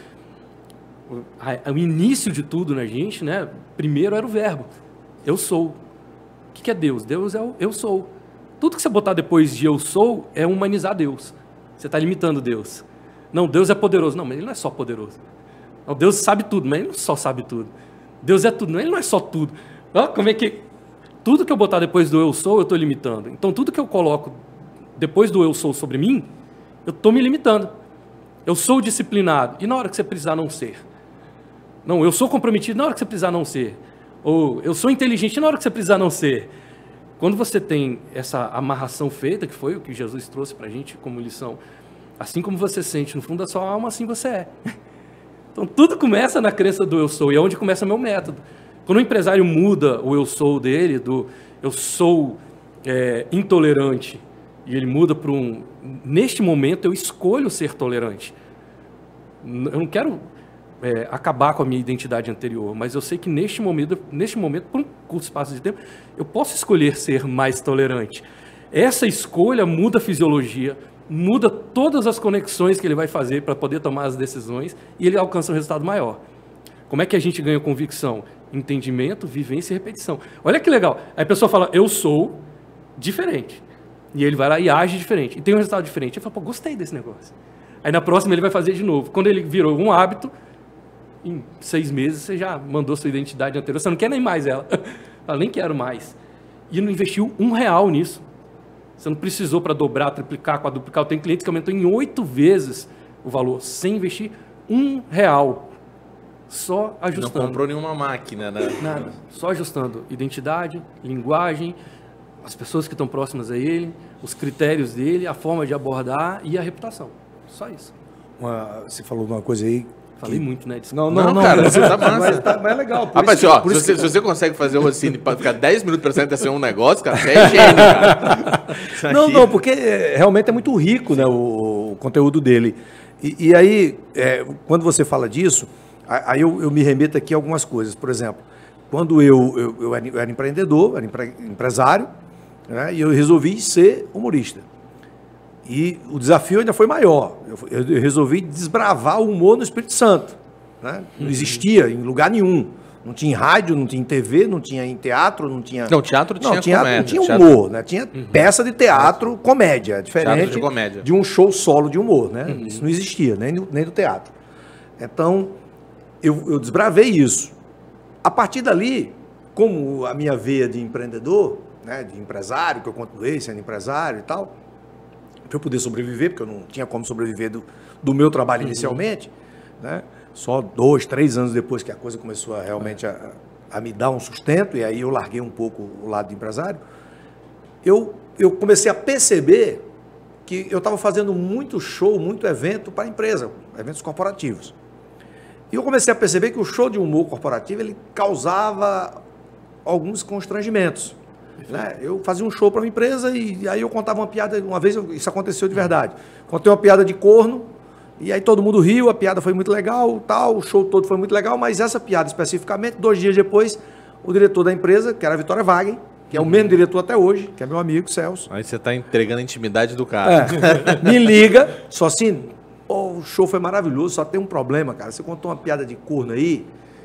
o, a, o início de tudo na gente, né? Primeiro era o verbo. Eu sou. O que, que é Deus? Deus é o eu sou. Tudo que você botar depois de eu sou é humanizar Deus. Você está limitando Deus. Não, Deus é poderoso. Não, mas ele não é só poderoso. Não, Deus sabe tudo, mas ele não só sabe tudo. Deus é tudo, mas ele não é só tudo. Olha como é que... Tudo que eu botar depois do eu sou, eu estou limitando. Então, tudo que eu coloco depois do eu sou sobre mim, eu estou me limitando. Eu sou disciplinado. E na hora que você precisar não ser? Não, eu sou comprometido na hora que você precisar não ser. Ou eu sou inteligente na hora que você precisar não ser. Quando você tem essa amarração feita, que foi o que Jesus trouxe para a gente como lição, assim como você sente no fundo da sua alma, assim você é. Então, tudo começa na crença do eu sou, e é onde começa meu método. Quando o empresário muda o eu sou dele, do eu sou é, intolerante, e ele muda para um... Neste momento, eu escolho ser tolerante. Eu não quero é, acabar com a minha identidade anterior, mas eu sei que neste momento, neste momento, por um curto espaço de tempo, eu posso escolher ser mais tolerante. Essa escolha muda a fisiologia, muda todas as conexões que ele vai fazer para poder tomar as decisões e ele alcança um resultado maior. Como é que a gente ganha convicção? Entendimento, vivência e repetição. Olha que legal. Aí a pessoa fala, eu sou diferente. E ele vai lá e age diferente. E tem um resultado diferente. Eu falo, pô, gostei desse negócio. Aí na próxima ele vai fazer de novo. Quando ele virou um hábito, em seis meses você já mandou sua identidade anterior. Você não quer nem mais ela. Eu nem quero mais. E não investiu um real nisso. Você não precisou para dobrar, triplicar, quadruplicar. Eu tenho clientes que aumentou em oito vezes o valor, sem investir um real. Só ajustando. Não comprou nenhuma máquina, né? Nada. Só ajustando identidade, linguagem, as pessoas que estão próximas a ele, os critérios dele, a forma de abordar e a reputação. Só isso. Uma, você falou uma coisa aí. Falei que... muito, né? Não, não, não, não, cara, mas, você tá massa. Mas, tá, mas é legal. Por Rapaz, isso, ó, por se, isso você, que... se você consegue fazer o Rossini para ficar dez minutos prestando atenção em um negócio, cara, você é gênio, cara. Não, não, porque é, realmente é muito rico, né, o, o conteúdo dele. E, e aí, é, quando você fala disso, aí eu, eu me remeto aqui a algumas coisas. Por exemplo, quando eu, eu, eu, era, eu era empreendedor, era empre, empresário, né, e eu resolvi ser humorista. E o desafio ainda foi maior. Eu, eu resolvi desbravar o humor no Espírito Santo. Né? Não existia em lugar nenhum. Não tinha em rádio, não tinha em T V, não tinha em teatro, não tinha... Não, teatro tinha, não, tinha comédia. Não tinha teatro... humor, né? Tinha uhum. peça de teatro, comédia, diferente teatro de, comédia. de um show solo de humor, né? Uhum. Isso não existia, nem do, nem do teatro. Então, eu, eu desbravei isso. A partir dali, como a minha veia de empreendedor, né, de empresário, que eu continuei sendo empresário e tal, para eu poder sobreviver, porque eu não tinha como sobreviver do, do meu trabalho inicialmente, né? Só dois, três anos depois que a coisa começou a realmente a, a me dar um sustento, e aí eu larguei um pouco o lado de empresário, eu, eu comecei a perceber que eu estava fazendo muito show, muito evento para a empresa, eventos corporativos. E eu comecei a perceber que o show de humor corporativo, ele causava alguns constrangimentos. Né? Eu fazia um show para uma empresa e aí eu contava uma piada, uma vez eu, isso aconteceu de verdade. Contei uma piada de corno, e aí todo mundo riu, a piada foi muito legal, tal, o show todo foi muito legal, mas essa piada especificamente, dois dias depois, o diretor da empresa, que era a Vitória Wagner, que é o mesmo diretor até hoje, que é meu amigo, Celso. Aí você está entregando a intimidade do cara. É, me liga, só assim, pô, o show foi maravilhoso, só tem um problema, cara. Você contou uma piada de corno aí,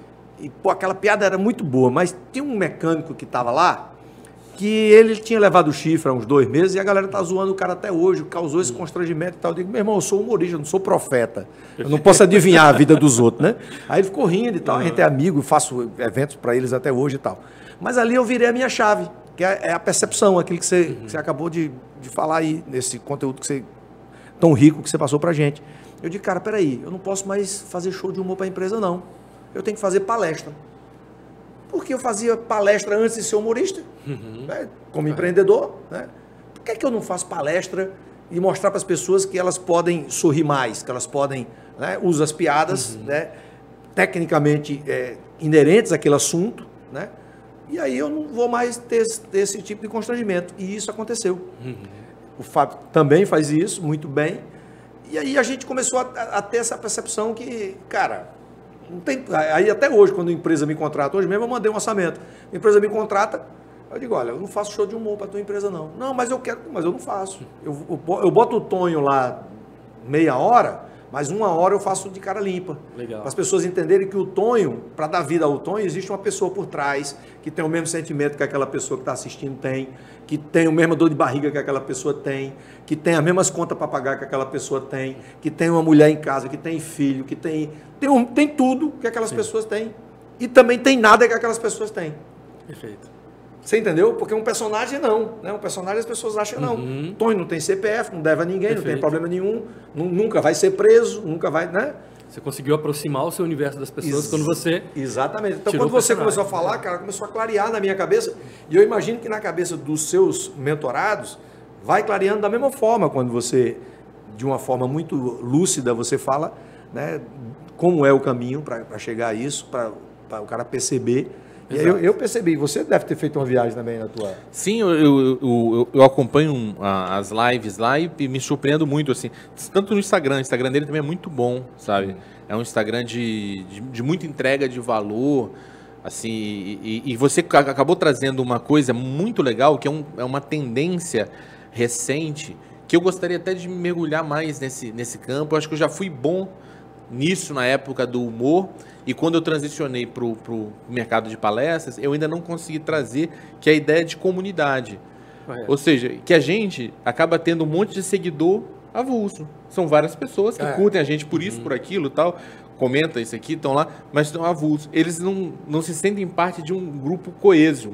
e pô, aquela piada era muito boa, mas tem um mecânico que estava lá, que ele tinha levado o chifre há uns dois meses e a galera tá zoando o cara até hoje, causou esse constrangimento e tal. Eu digo, meu irmão, eu sou humorista, eu não sou profeta. Eu não posso adivinhar a vida dos outros, né? Aí ele ficou rindo e tal, a gente é amigo, faço eventos para eles até hoje e tal. Mas ali eu virei a minha chave, que é a percepção, aquilo que você, que você acabou de, de falar aí, nesse conteúdo que você, tão rico que você passou pra gente. Eu digo, cara, peraí, eu não posso mais fazer show de humor para a empresa, não. Eu tenho que fazer palestra. Porque eu fazia palestra antes de ser humorista, uhum. né, como empreendedor. Né? Por que, é que eu não faço palestra e mostrar para as pessoas que elas podem sorrir mais, que elas podem, né, usar as piadas, uhum. né, tecnicamente é, inerentes àquele assunto, né? E aí eu não vou mais ter, ter esse tipo de constrangimento. E isso aconteceu. Uhum. O Fábio também faz isso muito bem. E aí a gente começou a, a ter essa percepção que, cara... Não tem, aí até hoje, quando a empresa me contrata, hoje mesmo eu mandei um orçamento, a empresa me contrata, eu digo, olha, eu não faço show de humor para tua empresa não. Não, mas eu quero, mas eu não faço. Eu, eu, eu boto o Tonho lá meia hora, mas uma hora eu faço de cara limpa. Para as pessoas entenderem que o Tonho, para dar vida ao Tonho, existe uma pessoa por trás, que tem o mesmo sentimento que aquela pessoa que está assistindo tem, que tem o mesmo dor de barriga que aquela pessoa tem, que tem as mesmas contas para pagar que aquela pessoa tem, que tem uma mulher em casa, que tem filho, que tem, tem, um, tem tudo que aquelas Sim. pessoas têm. E também tem nada que aquelas pessoas têm. Perfeito. Você entendeu? Porque um personagem não. Né? Um personagem as pessoas acham não. Uhum. Tonho não tem C P F, não deve a ninguém, Perfeito. Não tem problema nenhum, nunca vai ser preso, nunca vai... Né? Você conseguiu aproximar o seu universo das pessoas Ex quando você... Exatamente. Então, quando você começou a falar, cara, começou a clarear na minha cabeça. E eu imagino que na cabeça dos seus mentorados vai clareando da mesma forma quando você, de uma forma muito lúcida, você fala, né, como é o caminho para chegar a isso, para o cara perceber. E aí eu, eu percebi, você deve ter feito uma viagem também na tua... Sim, eu, eu, eu, eu acompanho as lives lá e me surpreendo muito, assim, tanto no Instagram, o Instagram dele também é muito bom, sabe? É um Instagram de, de, de muita entrega de valor, assim, e, e você acabou trazendo uma coisa muito legal, que é, um, é uma tendência recente, que eu gostaria até de mergulhar mais nesse, nesse campo. Eu acho que eu já fui bom nisso na época do humor, e quando eu transicionei para o mercado de palestras, eu ainda não consegui trazer, que é a ideia de comunidade. É. Ou seja, que a gente acaba tendo um monte de seguidor avulso. São várias pessoas que é. curtem a gente por isso, uhum. por aquilo e tal, comenta isso aqui, estão lá, mas estão avulsos. Eles não, não se sentem parte de um grupo coeso.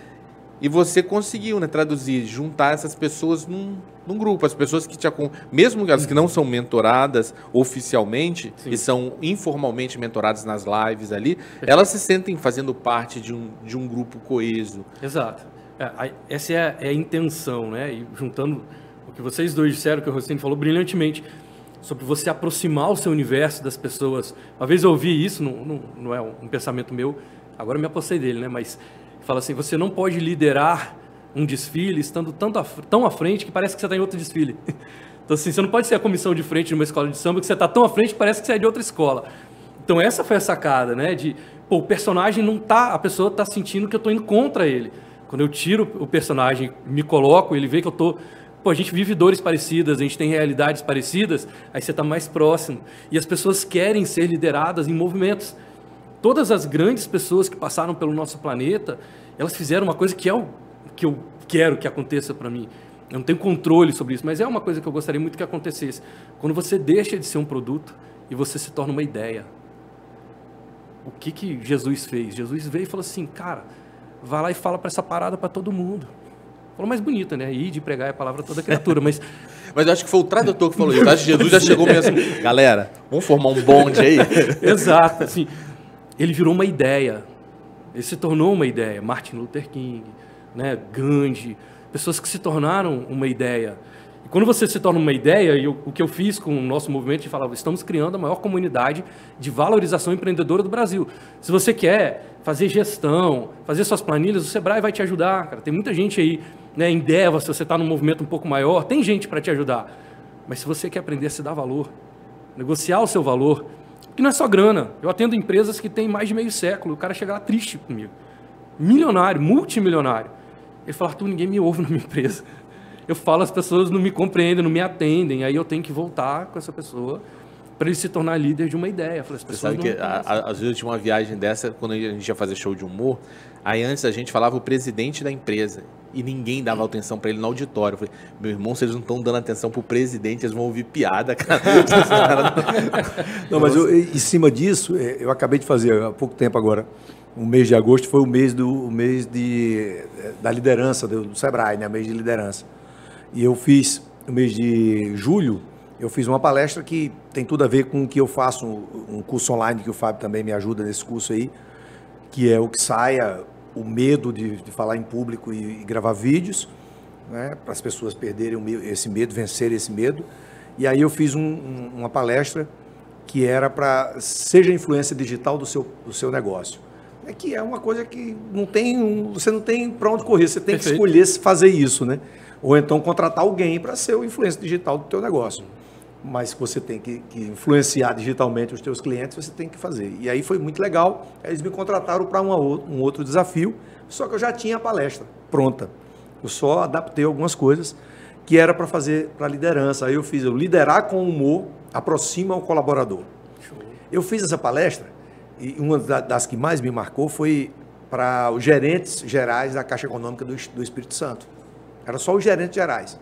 E você conseguiu, né, traduzir, juntar essas pessoas num, num grupo. As pessoas que te acompanham, mesmo as que não são mentoradas oficialmente, Sim. e são informalmente mentoradas nas lives ali, Perfeito. Elas se sentem fazendo parte de um, de um grupo coeso. Exato. É, essa é a, é a intenção, né? E juntando o que vocês dois disseram, que o Rossini falou brilhantemente, sobre você aproximar o seu universo das pessoas. Uma vez eu ouvi isso, não, não, não é um pensamento meu, agora eu me apossei dele, né? Mas... Fala assim, você não pode liderar um desfile estando tanto a, tão à frente que parece que você está em outro desfile. Então, assim, você não pode ser a comissão de frente de uma escola de samba que você está tão à frente que parece que você é de outra escola. Então, essa foi a sacada, né? De, pô, o personagem não tá, a pessoa está sentindo que eu estou indo contra ele. Quando eu tiro o personagem, me coloco, ele vê que eu estou... Pô, a gente vive dores parecidas, a gente tem realidades parecidas, aí você está mais próximo. E as pessoas querem ser lideradas em movimentos. Todas as grandes pessoas que passaram pelo nosso planeta, elas fizeram uma coisa que é o que eu quero que aconteça para mim. Eu não tenho controle sobre isso, mas é uma coisa que eu gostaria muito que acontecesse. Quando você deixa de ser um produto e você se torna uma ideia. O que, que Jesus fez? Jesus veio e falou assim, cara, vai lá e fala para essa parada para todo mundo. Falou mais bonita, né? Ir de pregar é a palavra toda criatura, mas... Mas eu acho que foi o tradutor que falou isso. Eu acho que Jesus já chegou mesmo assim, galera, vamos formar um bonde aí. Exato. Assim, ele virou uma ideia. Ele se tornou uma ideia. Martin Luther King, né? Gandhi, pessoas que se tornaram uma ideia. E quando você se torna uma ideia, eu, o que eu fiz com o nosso movimento, de falar, estamos criando a maior comunidade de valorização empreendedora do Brasil. Se você quer fazer gestão, fazer suas planilhas, o Sebrae vai te ajudar, cara. Tem muita gente aí, né, em Deva, se você está num movimento um pouco maior, tem gente para te ajudar. Mas se você quer aprender a se dar valor, negociar o seu valor, que não é só grana. Eu atendo empresas que têm mais de meio século, o cara chega lá triste comigo. Milionário, multimilionário. Ele fala, Arthur, ninguém me ouve na minha empresa. Eu falo, as pessoas não me compreendem, não me atendem, aí eu tenho que voltar com essa pessoa para ele se tornar líder de uma ideia. Eu falei, as Você pessoas sabe não que a- a- às vezes eu tinha uma viagem dessa, quando a gente ia fazer show de humor, aí antes a gente falava o presidente da empresa e ninguém dava atenção para ele no auditório. Eu falei, meu irmão, se eles não estão dando atenção pro presidente, eles vão ouvir piada, cara. Não, mas eu, em cima disso, eh, eu acabei de fazer há pouco tempo agora, o mês de agosto foi o mês, do, o mês de, eh, da liderança, do, do Sebrae, né? Mês de liderança. E eu fiz, no mês de julho, eu fiz uma palestra que tem tudo a ver com o que eu faço, um curso online que o Fábio também me ajuda nesse curso aí, que é o que saia, o medo de, de falar em público e, e gravar vídeos, né? Para as pessoas perderem o me- esse medo, vencerem esse medo. E aí eu fiz um- um- uma palestra que era para seja a influência digital do seu, do seu negócio. É que é uma coisa que não tem, um- você não tem para onde correr, você tem que Perfeito. escolher se fazer isso, né? Ou então contratar alguém para ser o influência digital do teu negócio. Mas se você tem que, que influenciar digitalmente os teus clientes, você tem que fazer. E aí foi muito legal, eles me contrataram para um outro desafio, só que eu já tinha a palestra pronta. Eu só adaptei algumas coisas que era para fazer para liderança. Aí eu fiz, eu liderar com humor, aproxima o colaborador. Eu fiz essa palestra e uma da- das que mais me marcou foi para os gerentes gerais da Caixa Econômica do, Es- do Espírito Santo. Era só os gerentes gerais.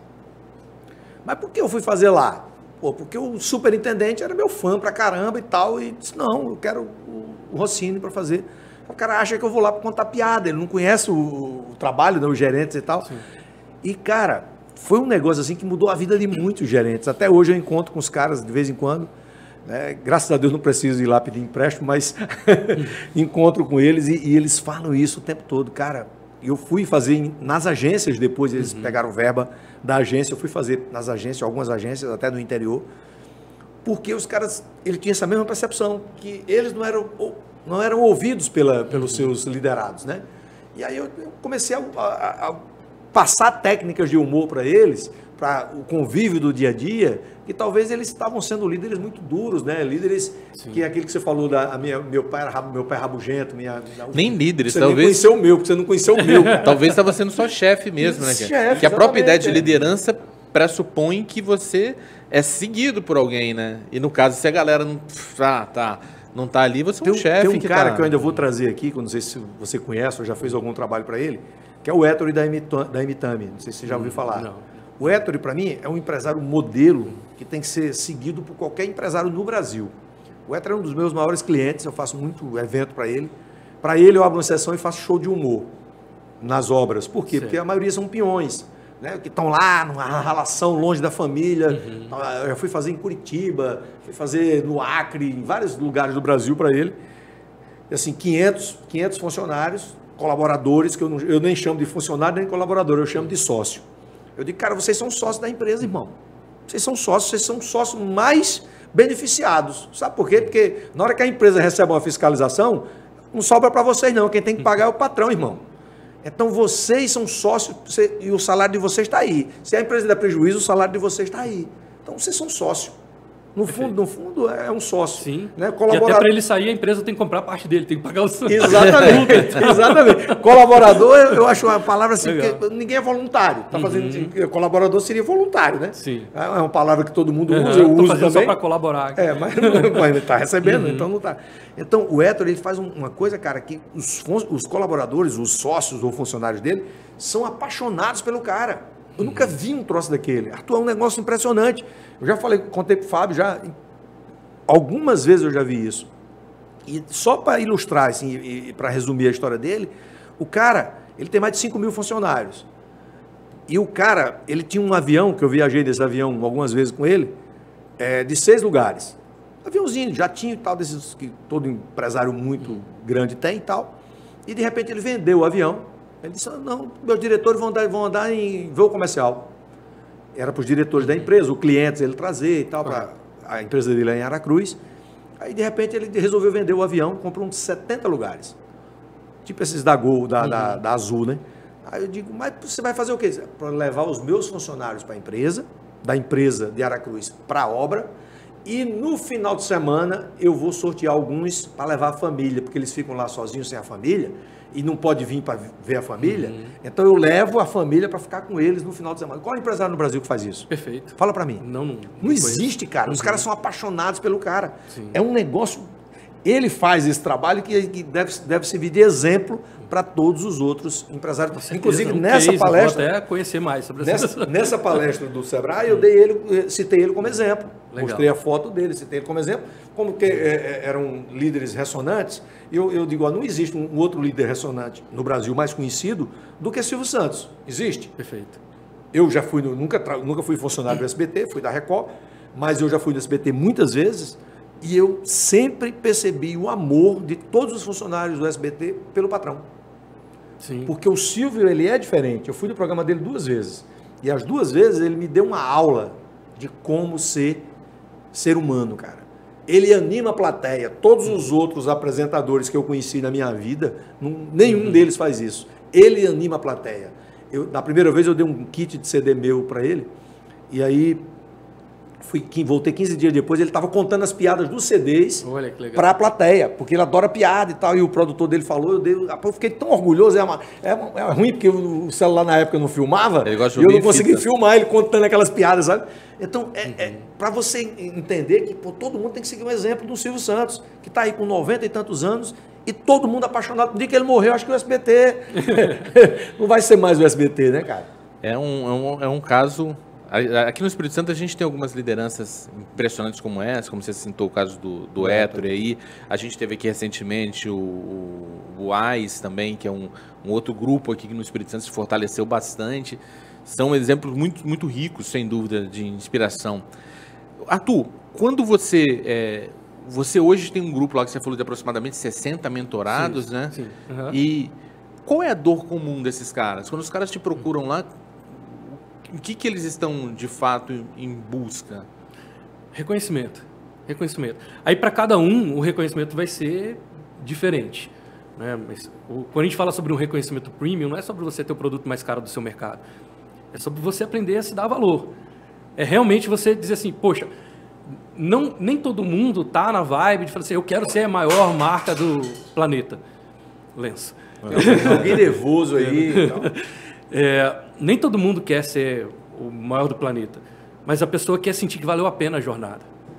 Mas por que eu fui fazer lá? Pô, porque o superintendente era meu fã pra caramba e tal, e disse, não, eu quero o, o Rossini para fazer. O cara acha que eu vou lá para contar piada, ele não conhece o, o trabalho, né, os gerentes e tal. Sim. E, cara, foi um negócio assim que mudou a vida de muitos gerentes. Até hoje eu encontro com os caras de vez em quando, né? Graças a Deus não preciso ir lá pedir empréstimo, mas encontro com eles e, e eles falam isso o tempo todo. Cara, eu fui fazer em- nas agências, depois eles pegaram verba da agência, eu fui fazer nas agências, algumas agências, até no interior, porque os caras, ele tinha essa mesma percepção, que eles não eram, ou- não eram ouvidos pela, pelos seus liderados, né? E aí eu, eu comecei a, a- a passar técnicas de humor para eles, para o convívio do dia a dia, que talvez eles estavam sendo líderes muito duros, né? Líderes que é aquilo que você falou, da, a minha, meu, pai era, rabo- meu pai é rabugento, minha, minha- Nem líderes, você talvez. nem conheceu o meu, porque você não conheceu o meu, cara. Talvez estava sendo só chefe mesmo, né? cara? Chefe, Que a própria exatamente, ideia de é. liderança pressupõe que você é seguido por alguém, né? E no caso, se a galera não tá, tá, não tá ali, você é Tem um um, chefe tem um que cara tá... que eu ainda vou trazer aqui, que eu não sei se você conhece ou já fez algum trabalho para ele, que é o Ettore da Emita- da Emitame. Não sei se você já ouviu falar. não. O Ettore, para mim, é um empresário modelo que tem que ser seguido por qualquer empresário no Brasil. O Ettore é um dos meus maiores clientes, eu faço muito evento para ele. Para ele, eu abro uma sessão e faço show de humor nas obras. Por quê? Certo. Porque a maioria são peões, né? Que estão lá numa relação longe da família. Eu já fui fazer em Curitiba, fui fazer no Acre, em vários lugares do Brasil para ele. E, assim, quinhentos, quinhentos funcionários, colaboradores, que eu, não, eu nem chamo de funcionário nem colaborador, eu chamo de sócio. Eu digo, cara, vocês são sócios da empresa, irmão. Vocês são sócios, vocês são sócios mais beneficiados. Sabe por quê? Porque na hora que a empresa recebe uma fiscalização, não sobra para vocês não. Quem tem que pagar é o patrão, irmão. Então vocês são sócios você- e o salário de vocês está aí. Se a empresa der prejuízo, o salário de vocês está aí. Então vocês são sócios. No fundo, no fundo, é um sócio. Sim. Né? E até Colaborador. para ele sair, a empresa tem que comprar parte dele, tem que pagar o salário. Exatamente, exatamente. Colaborador, eu, eu acho uma palavra assim, Legal. porque ninguém é voluntário. Tá fazendo, colaborador seria voluntário, né? Sim. É uma palavra que todo mundo Uhum, usa, eu tô uso fazendo também. só para colaborar. É, mas, mas ele está recebendo, então não está. Então, o Ettore, ele faz um- uma coisa, cara, que os, fun- os colaboradores, os sócios ou funcionários dele, são apaixonados pelo cara. Eu nunca vi um troço daquele. Arthur, é um negócio impressionante. Eu já falei, contei pro Fábio, já, algumas vezes eu já vi isso. E só para ilustrar, assim, e, e para resumir a história dele, o cara, ele tem mais de cinco mil funcionários. E o cara, ele tinha um avião, que eu viajei desse avião algumas vezes com ele, é, de seis lugares. Aviãozinho, jatinho e tal, desses que todo empresário muito grande tem e tal. E de repente ele vendeu o avião. Ele disse, não, meus diretores vão andar, vão andar em voo comercial. Era para os diretores da empresa, os clientes ele trazer e tal, para a empresa dele lá em Aracruz. Aí de repente ele resolveu vender o avião, comprou uns setenta lugares. Tipo esses da Gol, da, uhum. da, da Azul, né? Aí eu digo, mas você vai fazer o quê? Para levar os meus funcionários para a empresa, da empresa de Aracruz para a obra, e no final de semana eu vou sortear alguns para levar a família, porque eles ficam lá sozinhos sem a família, e não pode vir para ver a família, uhum. então eu levo a família para ficar com eles no final de semana. Qual empresário no Brasil que faz isso? Perfeito. Fala para mim. Não, não, não, não existe, cara. Uhum. Os caras são apaixonados pelo cara. Sim. É um negócio... Ele faz esse trabalho que, que deve, deve servir de exemplo para todos os outros empresários. Inclusive, um nessa case, palestra... Vou até conhecer mais sobre nessa, essa nessa palestra do Sebrae, eu dei ele, citei ele como exemplo. Legal. Mostrei a foto dele, citei ele como exemplo. Como que é, eram líderes ressonantes, eu, eu digo, ó, não existe um outro líder ressonante no Brasil mais conhecido do que Silvio Santos. Existe? Perfeito. Eu já fui, no, nunca, nunca fui funcionário do S B T, fui da Record, mas eu já fui do S B T muitas vezes. E eu sempre percebi o amor de todos os funcionários do S B T pelo patrão. Sim. Porque o Silvio, ele é diferente. Eu fui no programa dele duas vezes. E as duas vezes ele me deu uma aula de como ser ser humano, cara. Ele anima a plateia. Todos os outros apresentadores que eu conheci na minha vida, não, nenhum uhum. deles faz isso. Ele anima a plateia. Eu, na primeira vez eu dei um kit de C D meu para ele. E aí... Fui, voltei quinze dias depois, ele estava contando as piadas dos C Ds para a plateia, porque ele adora piada e tal, e o produtor dele falou, eu, dei, eu fiquei tão orgulhoso, é, uma, é, uma, é ruim porque o celular na época não filmava, e eu não consegui filmar ele contando aquelas piadas, sabe? Então, é, uhum. é, para você entender que pô, todo mundo tem que seguir um exemplo do Silvio Santos, que está aí com noventa e tantos anos, e todo mundo apaixonado. No dia que ele morreu, acho que o S B T não vai ser mais o S B T, né, cara? É um, é um, é um caso... Aqui no Espírito Santo a gente tem algumas lideranças impressionantes como essa, como você citou o caso do, do Héctor aí. A gente teve aqui recentemente o, o, o A I S também, que é um, um outro grupo aqui que no Espírito Santo se fortaleceu bastante. São exemplos muito, muito ricos, sem dúvida, de inspiração. Arthur, quando você... É, você hoje tem um grupo lá que você falou de aproximadamente sessenta mentorados, sim, né? Sim. Uhum. E qual é a dor comum desses caras? Quando os caras te procuram lá... O que, que eles estão, de fato, em busca? Reconhecimento. Reconhecimento. Aí, para cada um, o reconhecimento vai ser diferente. Né? Mas, o, quando a gente fala sobre um reconhecimento premium, não é sobre você ter o produto mais caro do seu mercado. É sobre você aprender a se dar valor. É realmente você dizer assim, poxa, não, nem todo mundo está na vibe de falar assim, eu quero ser a maior marca do planeta. Lenço. Alguém nervoso aí. Então. É, nem todo mundo quer ser o maior do planeta, mas a pessoa quer sentir que valeu a pena a jornada.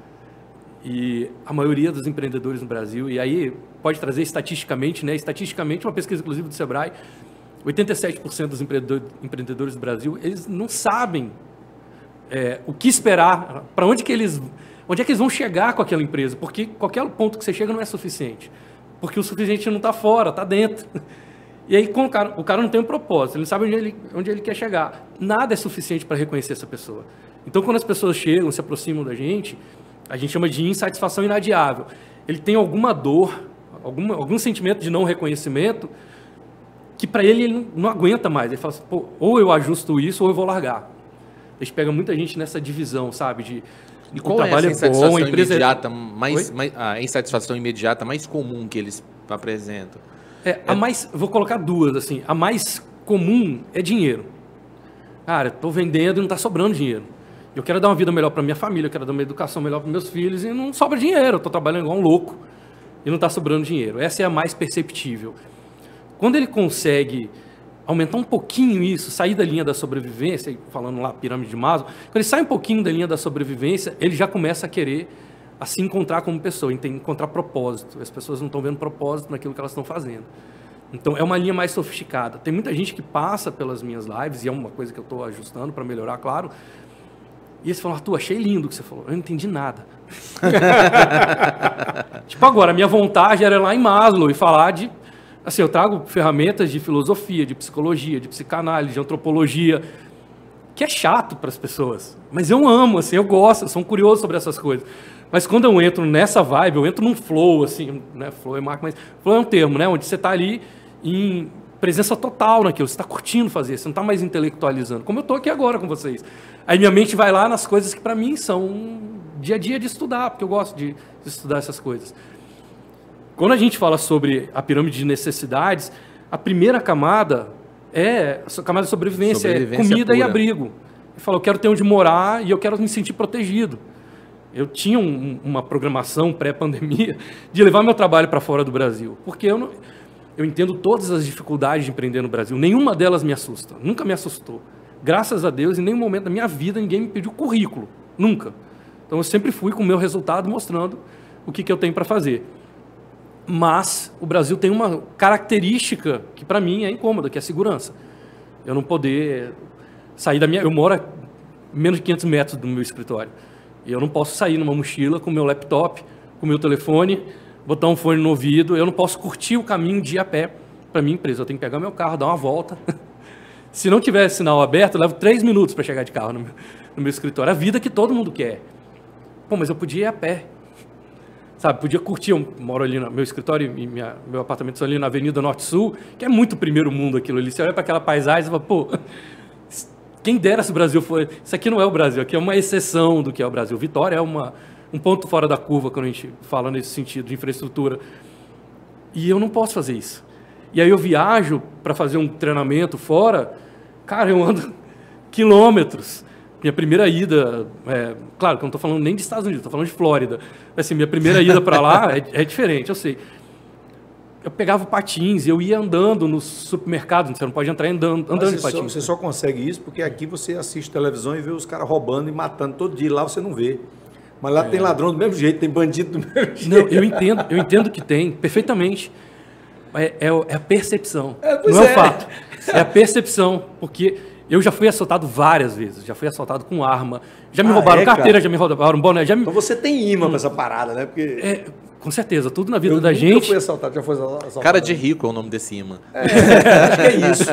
E a maioria dos empreendedores no Brasil, e aí pode trazer estatisticamente, né? Estatisticamente, uma pesquisa inclusive do Sebrae, oitenta e sete por cento dos empreendedores, empreendedores do Brasil, eles não sabem é, o que esperar, para onde que eles, onde é que eles vão chegar com aquela empresa, porque qualquer ponto que você chega não é suficiente, porque o suficiente não está fora, está dentro. E aí, com o, cara, o cara não tem um propósito, ele não sabe onde ele, onde ele quer chegar. Nada é suficiente para reconhecer essa pessoa. Então, quando as pessoas chegam, se aproximam da gente, a gente chama de insatisfação inadiável. Ele tem alguma dor, alguma, algum sentimento de não reconhecimento, que para ele, ele não, não aguenta mais. Ele fala assim, pô, ou eu ajusto isso, ou eu vou largar. A gente pega muita gente nessa divisão, sabe? De, e qual é essa insatisfação imediata, mais, mais, a insatisfação imediata mais comum que eles apresentam? É, a mais, vou colocar duas, assim, a mais comum é dinheiro. Cara, estou vendendo e não está sobrando dinheiro. Eu quero dar uma vida melhor para minha família, eu quero dar uma educação melhor para meus filhos e não sobra dinheiro, eu estou trabalhando igual um louco e não está sobrando dinheiro. Essa é a mais perceptível. Quando ele consegue aumentar um pouquinho isso, sair da linha da sobrevivência, falando lá pirâmide de Maslow, quando ele sai um pouquinho da linha da sobrevivência, ele já começa a querer a se encontrar como pessoa, encontrar propósito. As pessoas não estão vendo propósito naquilo que elas estão fazendo. Então, é uma linha mais sofisticada. Tem muita gente que passa pelas minhas lives, e é uma coisa que eu estou ajustando para melhorar, claro, e eles falam, Arthur, achei lindo o que você falou. Eu não entendi nada. Tipo, agora, a minha vontade era ir lá em Maslow e falar de... Assim, eu trago ferramentas de filosofia, de psicologia, de psicanálise, de antropologia, que é chato para as pessoas. Mas eu amo, assim, eu gosto, eu sou um curioso sobre essas coisas. Mas quando eu entro nessa vibe, eu entro num flow, assim, né? Flow é marca, mas flow é um termo, né? Onde você está ali em presença total naquilo, você está curtindo fazer, você não está mais intelectualizando, como eu estou aqui agora com vocês. Aí minha mente vai lá nas coisas que para mim são dia a dia de estudar, porque eu gosto de, de estudar essas coisas. Quando a gente fala sobre a pirâmide de necessidades, a primeira camada é a camada de sobrevivência, sobrevivência é comida pura. E abrigo. Eu falo, eu quero ter onde morar e eu quero me sentir protegido. Eu tinha um, uma programação pré-pandemia de levar meu trabalho para fora do Brasil, porque eu, não, eu entendo todas as dificuldades de empreender no Brasil, nenhuma delas me assusta, nunca me assustou. Graças a Deus, em nenhum momento da minha vida, ninguém me pediu currículo, nunca. Então eu sempre fui com o meu resultado mostrando o que, que eu tenho para fazer. Mas o Brasil tem uma característica que para mim é incômoda, que é a segurança. Eu não poder sair da minha... Eu moro a menos de quinhentos metros do meu escritório. E eu não posso sair numa mochila com o meu laptop, com o meu telefone, botar um fone no ouvido. Eu não posso curtir o caminho de ir a pé para a minha empresa. Eu tenho que pegar meu carro, dar uma volta. Se não tiver sinal aberto, eu levo três minutos para chegar de carro no meu, no meu escritório. A vida que todo mundo quer. Pô, mas eu podia ir a pé. Sabe, podia curtir. Eu moro ali no meu escritório e minha, meu apartamento são ali na Avenida Norte-Sul, que é muito primeiro mundo aquilo ali. Você olha para aquela paisagem e fala, pô... Quem dera se o Brasil for... Isso aqui não é o Brasil, aqui é uma exceção do que é o Brasil. Vitória é uma, um ponto fora da curva quando a gente fala nesse sentido de infraestrutura. E eu não posso fazer isso. E aí eu viajo para fazer um treinamento fora, cara, eu ando quilômetros. Minha primeira ida... É, claro que eu não estou falando nem de Estados Unidos, estou falando de Flórida. Assim, minha primeira ida para lá é, é diferente, eu sei. Eu pegava patins, eu ia andando nos supermercados, você não pode entrar andando, andando de patins. Só, você só consegue isso porque aqui você assiste televisão e vê os caras roubando e matando todo dia, lá você não vê. Mas lá é. Tem ladrão do mesmo jeito, tem bandido do mesmo jeito. Não, eu entendo, eu entendo que tem, perfeitamente. É, é, é a percepção, é, não é, é o fato. É a percepção, porque eu já fui assaltado várias vezes, já fui assaltado com arma, já me ah, roubaram é, carteira, cara? Já me roubaram boné. Já me... Então você tem imã hum. para essa parada, né? Porque... É, com certeza, tudo na vida eu da gente... Eu fui assaltado, já foi assaltado. Cara de rico é o nome desse imã. É, acho que é isso.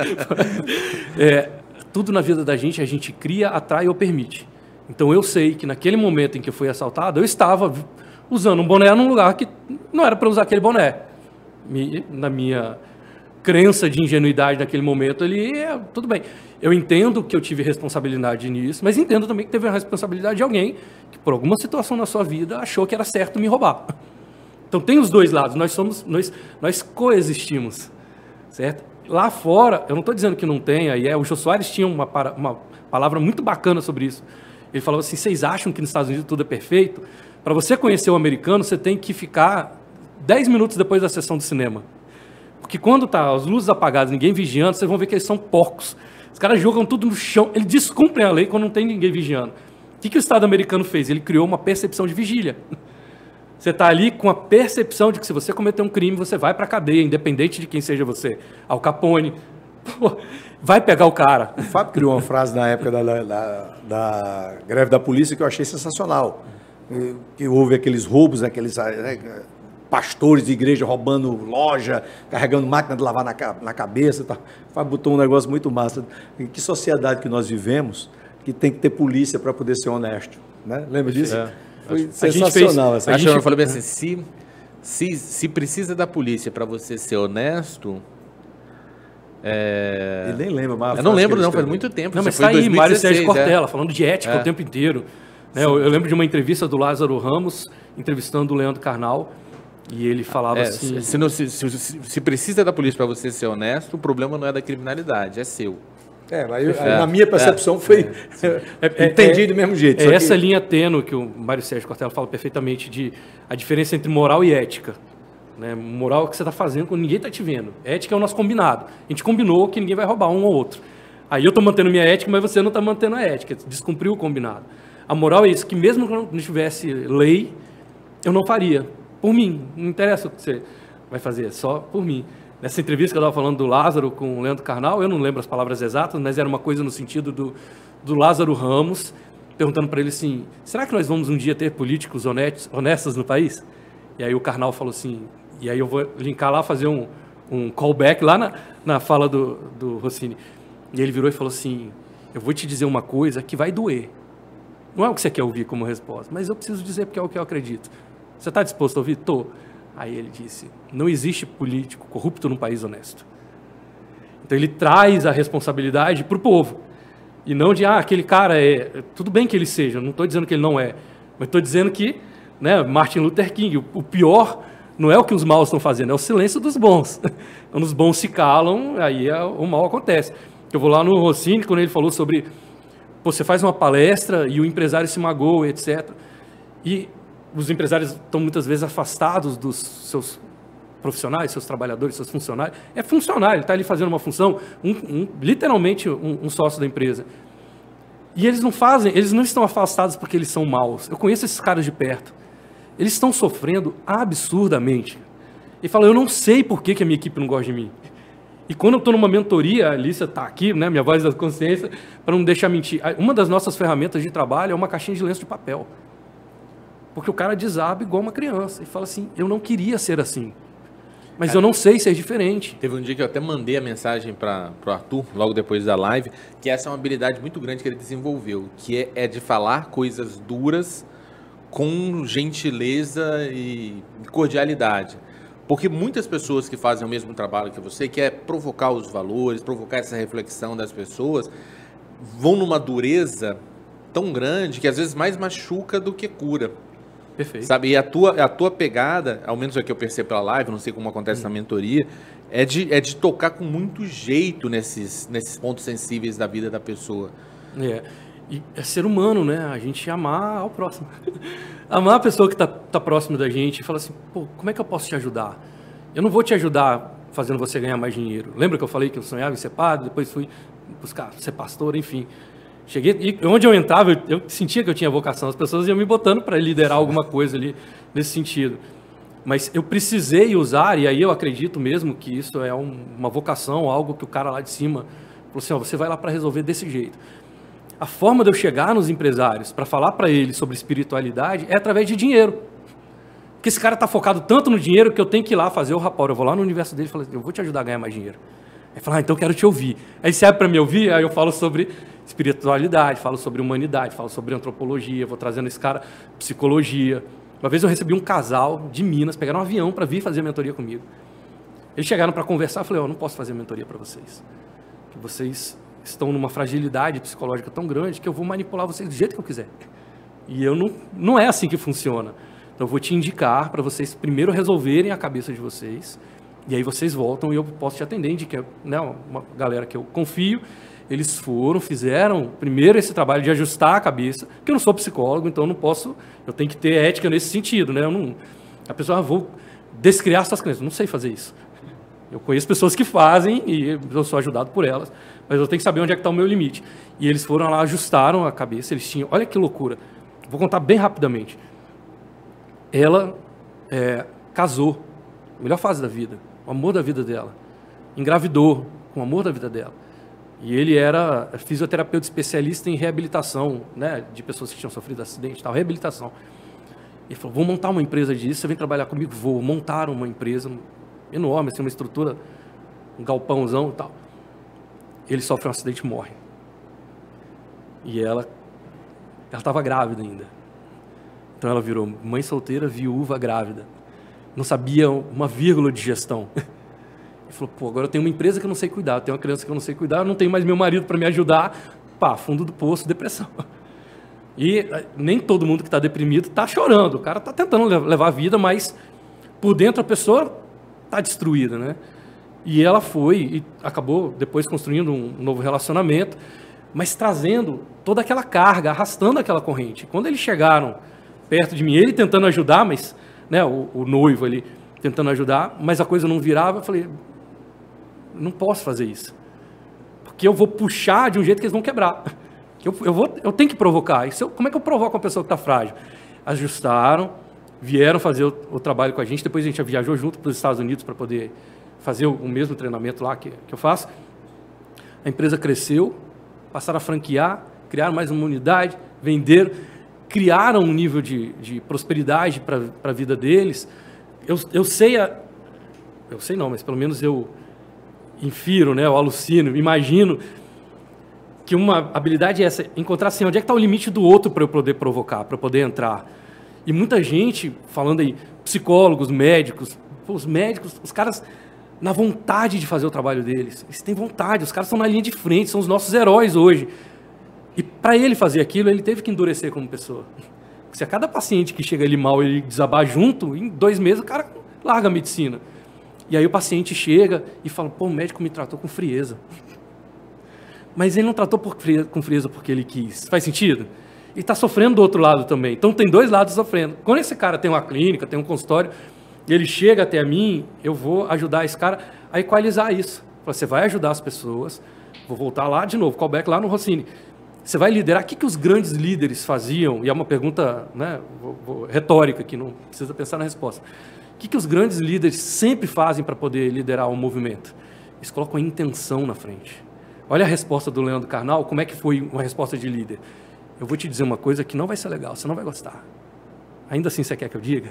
É, tudo na vida da gente, a gente cria, atrai ou permite. Então eu sei que naquele momento em que eu fui assaltado, eu estava usando um boné num lugar que não era para usar aquele boné. Me, na minha crença de ingenuidade naquele momento, ele é, tudo bem. Eu entendo que eu tive responsabilidade nisso, mas entendo também que teve a responsabilidade de alguém que, por alguma situação na sua vida, achou que era certo me roubar. Então, tem os dois lados. Nós somos, nós, nós coexistimos, certo? Lá fora, eu não estou dizendo que não tenha, e é, o Jô Soares tinha uma, uma palavra muito bacana sobre isso. Ele falava assim, vocês acham que nos Estados Unidos tudo é perfeito? Para você conhecer o americano, você tem que ficar dez minutos depois da sessão do cinema. Porque quando tá as luzes apagadas, ninguém vigiando, vocês vão ver que eles são porcos. Os caras jogam tudo no chão, eles descumprem a lei quando não tem ninguém vigiando. O que, que o Estado americano fez? Ele criou uma percepção de vigília. Você está ali com a percepção de que se você cometer um crime, você vai para a cadeia, independente de quem seja você. Al Capone, pô, vai pegar o cara. O Fábio criou uma frase na época da, da, da greve da polícia que eu achei sensacional. Que houve aqueles roubos, aqueles... Né, pastores de igreja roubando loja, carregando máquina de lavar na, na cabeça e tal. Fábio botou um negócio muito massa. Em que sociedade que nós vivemos que tem que ter polícia para poder ser honesto? Né? Lembra disso? É. Foi sensacional. Fez, essa a gente eu falei bem assim, se, se, se precisa da polícia para você ser honesto... É... Ele nem lembra mais. Eu não lembro não, faz muito tempo. Não, mas está aí, Mário Sérgio Cortella, é. falando de ética é. o tempo inteiro. Né? Eu, eu lembro de uma entrevista do Lázaro Ramos, entrevistando o Leandro Carnal, e ele falava é, assim... Se, não, se, se, se precisa da polícia para você ser honesto, o problema não é da criminalidade, é seu. É, mas eu, é, na minha percepção é, foi... É, é, entendi é, do mesmo jeito. É essa que... linha tênue que o Mário Sérgio Cortella fala perfeitamente de a diferença entre moral e ética. Né? Moral é o que você está fazendo quando ninguém está te vendo. Ética é o nosso combinado. A gente combinou que ninguém vai roubar um ou outro. Aí eu estou mantendo minha ética, mas você não está mantendo a ética. Descumpriu o combinado. A moral é isso, que mesmo que não tivesse lei, eu não faria. Por mim, não interessa o que você vai fazer, só por mim. Nessa entrevista que eu estava falando do Lázaro com o Leandro Carnal, eu não lembro as palavras exatas, mas era uma coisa no sentido do, do Lázaro Ramos, perguntando para ele assim, será que nós vamos um dia ter políticos honestos, honestos no país? E aí o Carnal falou assim, e aí eu vou linkar lá, fazer um, um callback lá na, na fala do, do Rossini. E ele virou e falou assim, eu vou te dizer uma coisa que vai doer. Não é o que você quer ouvir como resposta, mas eu preciso dizer porque é o que eu acredito. Você está disposto a ouvir? Tô. Aí ele disse, não existe político corrupto num país honesto. Então ele traz a responsabilidade para o povo. E não de, ah, aquele cara é... Tudo bem que ele seja, não estou dizendo que ele não é. Mas estou dizendo que, né, Martin Luther King, o, o pior não é o que os maus estão fazendo, é o silêncio dos bons. Quando os bons se calam, aí é, o mal acontece. Eu vou lá no Rossini, quando ele falou sobre... Você faz uma palestra e o empresário se magoa, etcétera. E os empresários estão muitas vezes afastados dos seus profissionais, seus trabalhadores, seus funcionários. É funcionário, ele está ali fazendo uma função, um, um, literalmente um, um sócio da empresa. E eles não fazem, eles não estão afastados porque eles são maus. Eu conheço esses caras de perto. Eles estão sofrendo absurdamente. E falam, eu não sei por que, que a minha equipe não gosta de mim. E quando eu estou numa mentoria, a Alicia está aqui, né, minha voz da consciência, para não deixar mentir. Uma das nossas ferramentas de trabalho é uma caixinha de lenço de papel. Porque o cara desaba igual uma criança e fala assim, eu não queria ser assim, mas cara, eu não sei ser diferente. Teve um dia que eu até mandei a mensagem para o Arthur, logo depois da live, que essa é uma habilidade muito grande que ele desenvolveu, que é, é de falar coisas duras com gentileza e cordialidade. Porque muitas pessoas que fazem o mesmo trabalho que você, que é provocar os valores, provocar essa reflexão das pessoas, vão numa dureza tão grande que às vezes mais machuca do que cura. Perfeito. Sabe? E a tua, a tua pegada, ao menos é o que eu percebo pela live, não sei como acontece hum. na mentoria, é de, é de tocar com muito jeito nesses, nesses pontos sensíveis da vida da pessoa. É. E é ser humano, né? A gente amar ao próximo. Amar a pessoa que está tá próximo da gente e falar assim, pô, como é que eu posso te ajudar? Eu não vou te ajudar fazendo você ganhar mais dinheiro. Lembra que eu falei que eu sonhava em ser padre, depois fui buscar ser pastor, enfim. Cheguei, e onde eu entrava, eu, eu sentia que eu tinha vocação. As pessoas iam me botando para liderar alguma coisa ali nesse sentido. Mas eu precisei usar, e aí eu acredito mesmo que isso é um, uma vocação, algo que o cara lá de cima falou assim, ó, você vai lá para resolver desse jeito. A forma de eu chegar nos empresários para falar para eles sobre espiritualidade é através de dinheiro. Porque esse cara está focado tanto no dinheiro que eu tenho que ir lá fazer o rapport. Eu vou lá no universo dele e falo, eu vou te ajudar a ganhar mais dinheiro. Aí fala, ah, então eu quero te ouvir. Aí se abre para me ouvir, aí eu falo sobre espiritualidade, falo sobre humanidade, falo sobre antropologia, vou trazendo esse cara, psicologia. Uma vez eu recebi um casal de Minas, pegaram um avião para vir fazer a mentoria comigo. Eles chegaram para conversar, eu falei, eu não posso fazer mentoria para vocês. Que vocês estão numa fragilidade psicológica tão grande que eu vou manipular vocês do jeito que eu quiser. E eu não, não é assim que funciona. Então eu vou te indicar para vocês primeiro resolverem a cabeça de vocês, e aí vocês voltam e eu posso te atender, indicar, né, uma galera que eu confio. Eles foram, fizeram primeiro esse trabalho de ajustar a cabeça, porque eu não sou psicólogo, então eu não posso, eu tenho que ter ética nesse sentido, né? Eu não, a pessoa, ah, vou descriar suas crenças, não sei fazer isso. Eu conheço pessoas que fazem e eu sou ajudado por elas, mas eu tenho que saber onde é que está o meu limite. E eles foram lá, ajustaram a cabeça, eles tinham, olha que loucura, vou contar bem rapidamente. Ela é, casou, melhor fase da vida, o amor da vida dela, engravidou com o amor da vida dela. E ele era fisioterapeuta especialista em reabilitação, né, de pessoas que tinham sofrido acidente, tal, reabilitação. Ele falou, vou montar uma empresa disso, você vem trabalhar comigo? Vou. Montaram uma empresa enorme, assim, uma estrutura, um galpãozão e tal. Ele sofre um acidente e morre. E ela ela estava grávida ainda. Então ela virou mãe solteira, viúva, grávida. Não sabia uma vírgula de gestão. Ele falou, pô, agora eu tenho uma empresa que eu não sei cuidar, eu tenho uma criança que eu não sei cuidar, eu não tenho mais meu marido para me ajudar. Pá, fundo do poço, depressão. E nem todo mundo que está deprimido está chorando. O cara está tentando levar a vida, mas por dentro a pessoa está destruída, né? E ela foi e acabou depois construindo um novo relacionamento, mas trazendo toda aquela carga, arrastando aquela corrente. Quando eles chegaram perto de mim, ele tentando ajudar, mas, né, o, o noivo ali tentando ajudar, mas a coisa não virava, eu falei, não posso fazer isso, porque eu vou puxar de um jeito que eles vão quebrar. Eu, eu, vou, eu tenho que provocar. Isso eu, como é que eu provoco uma pessoa que está frágil? Ajustaram, vieram fazer o, o trabalho com a gente, depois a gente viajou junto para os Estados Unidos para poder fazer o, o mesmo treinamento lá que, que eu faço. A empresa cresceu, passaram a franquear, criaram mais uma unidade, venderam, criaram um nível de, de prosperidade para a vida deles. Eu, eu sei, a, eu sei não, mas pelo menos eu infiro, né, eu alucino, imagino que uma habilidade é essa, encontrar assim, onde é que está o limite do outro para eu poder provocar, para eu poder entrar. E muita gente, falando aí, psicólogos, médicos, pô, os médicos, os caras na vontade de fazer o trabalho deles. Eles têm vontade, os caras estão na linha de frente, são os nossos heróis hoje. E para ele fazer aquilo, ele teve que endurecer como pessoa. Se a cada paciente que chega ali mal, ele desabar junto, em dois meses o cara larga a medicina. E aí o paciente chega e fala, pô, o médico me tratou com frieza. Mas ele não tratou por frieza, com frieza porque ele quis. Faz sentido? E está sofrendo do outro lado também. Então tem dois lados sofrendo. Quando esse cara tem uma clínica, tem um consultório, e ele chega até mim, eu vou ajudar esse cara a equalizar isso. Você vai ajudar as pessoas, vou voltar lá de novo, callback lá no Rossini. Você vai liderar. O que, que os grandes líderes faziam? E é uma pergunta, né, vou, vou, retórica, que não precisa pensar na resposta. O que, que os grandes líderes sempre fazem para poder liderar um movimento? Eles colocam a intenção na frente. Olha a resposta do Leandro Carnal, como é que foi uma resposta de líder. Eu vou te dizer uma coisa que não vai ser legal, você não vai gostar. Ainda assim você quer que eu diga?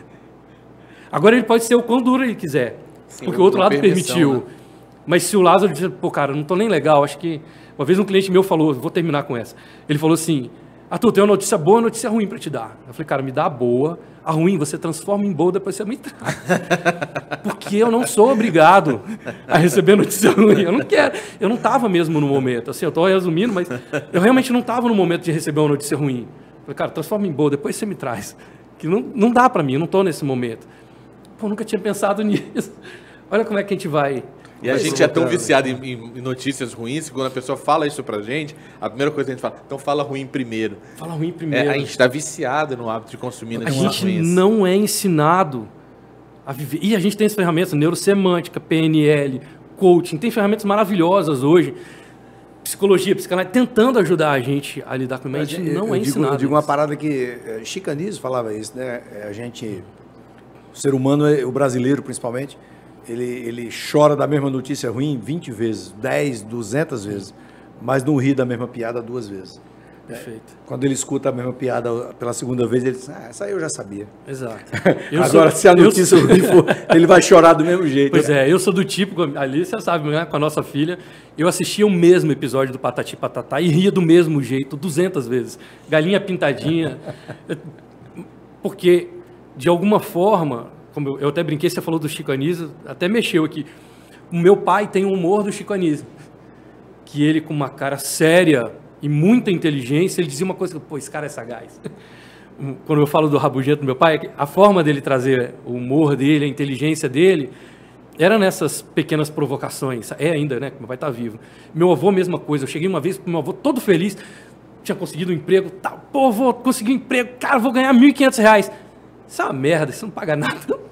Agora ele pode ser o quão duro ele quiser, Sim, porque o outro lado permitiu. Né? Mas se o Lázaro diz, pô, cara, não estou nem legal, acho que... Uma vez um cliente meu falou, vou terminar com essa, ele falou assim, Arthur, tem uma notícia boa e uma notícia ruim para te dar. Eu falei, cara, me dá a boa, a ruim você transforma em boa, depois você me traz. Porque eu não sou obrigado a receber notícia ruim, eu não quero. Eu não estava mesmo no momento, assim, eu estou resumindo, mas eu realmente não estava no momento de receber uma notícia ruim. Eu falei, cara, transforma em boa, depois você me traz. Que não, não dá para mim, eu não estou nesse momento. Pô, nunca tinha pensado nisso. Olha como é que a gente vai... E a gente é tão viciado em, em notícias ruins que quando a pessoa fala isso pra gente, a primeira coisa que a gente fala, então fala ruim primeiro. Fala ruim primeiro. É, a gente está viciado no hábito de consumir notícias ruins. A gente ruins. não é ensinado a viver. E a gente tem as ferramentas, neurosemântica, P N L, coaching, tem ferramentas maravilhosas hoje, psicologia, psicanálise, tentando ajudar a gente a lidar com isso, mas a gente não eu é digo, ensinado. Eu digo uma parada que Chico Anísio falava isso, né? A gente, o ser humano, o brasileiro principalmente, Ele, ele chora da mesma notícia ruim vinte vezes, dez, duzentas vezes, mas não ri da mesma piada duas vezes. Perfeito. É, quando ele escuta a mesma piada pela segunda vez, ele diz, ah, essa aí eu já sabia. Exato. Eu Agora, sou, se a notícia sou... ruim for, ele vai chorar do mesmo jeito. Pois né? é, eu sou do tipo, ali você sabe, né, com a nossa filha, eu assistia o mesmo episódio do Patati Patatá e ria do mesmo jeito, duzentas vezes. Galinha pintadinha. Porque, de alguma forma... Como eu até brinquei, você falou do Chico Anísio, até mexeu aqui. O meu pai tem o humor do Chico Anísio, que ele com uma cara séria e muita inteligência, ele dizia uma coisa, pô, esse cara é sagaz. Quando eu falo do rabugento do meu pai, a forma dele trazer o humor dele, a inteligência dele, era nessas pequenas provocações. É ainda, né? Meu pai está vivo. Meu avô, mesma coisa. Eu cheguei uma vez com meu avô todo feliz, tinha conseguido um emprego, tal, pô, vou conseguir um emprego, cara, vou ganhar mil e quinhentos reais. Isso é uma merda, isso não paga nada.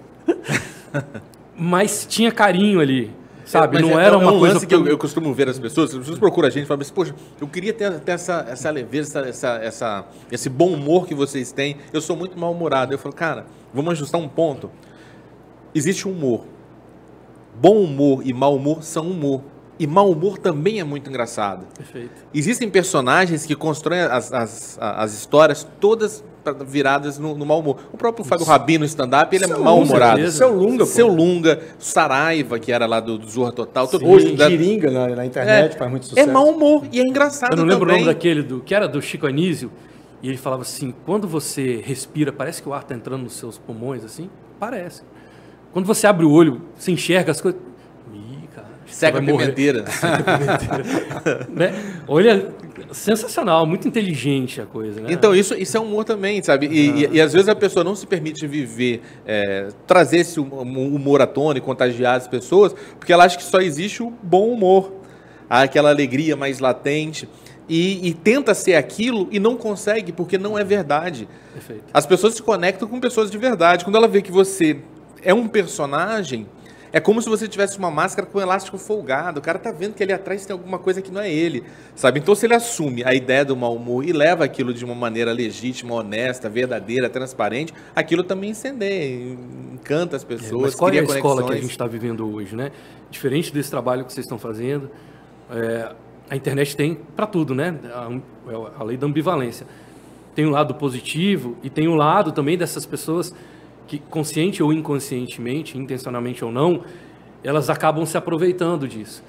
Mas tinha carinho ali, sabe? Mas não é, era é uma um coisa... lance que eu, eu costumo ver as pessoas, as pessoas procuram a gente e falam assim, poxa, eu queria ter, ter essa, essa leveza, essa, essa, esse bom humor que vocês têm, eu sou muito mal-humorado. Eu falo, cara, vamos ajustar um ponto. Existe humor. Bom humor e mau humor são humor. E mau humor também é muito engraçado. Perfeito. Existem personagens que constroem as, as, as histórias todas viradas no, no mau humor. O próprio Fábio Rabin no stand-up, ele é mal-humorado. Seu Lunga, Seu Lunga, Saraiva, que era lá do, do Zorra Total. Sim, hoje, da... Giringa na, na internet, é, faz muito sucesso. É mau humor e é engraçado. Eu não lembro também. o nome daquele, do, que era do Chico Anísio, e ele falava assim, quando você respira, parece que o ar está entrando nos seus pulmões, assim? Parece. Quando você abre o olho, você enxerga as coisas... Ih, cara... Seca a pimenteira. Né? Olha, sensacional, muito inteligente a coisa, né? Então, isso, isso é humor também, sabe? E, ah. e, e às vezes a pessoa não se permite viver, é, trazer esse humor à tona e contagiar as pessoas, porque ela acha que só existe o bom humor, aquela alegria mais latente, e, e tenta ser aquilo e não consegue, porque não é verdade. Perfeito. As pessoas se conectam com pessoas de verdade. Quando ela vê que você é um personagem... É como se você tivesse uma máscara com um elástico folgado. O cara tá vendo que ali atrás tem alguma coisa que não é ele, sabe? Então, se ele assume a ideia do mau humor e leva aquilo de uma maneira legítima, honesta, verdadeira, transparente, aquilo também incendeia, encanta as pessoas, é, mas qual é a cria escola conexões. que a gente está vivendo hoje, né? Diferente desse trabalho que vocês estão fazendo, é, a internet tem para tudo, né? A, a lei da ambivalência. Tem um lado positivo e tem um lado também dessas pessoas... que consciente ou inconscientemente, intencionalmente ou não, elas acabam se aproveitando disso.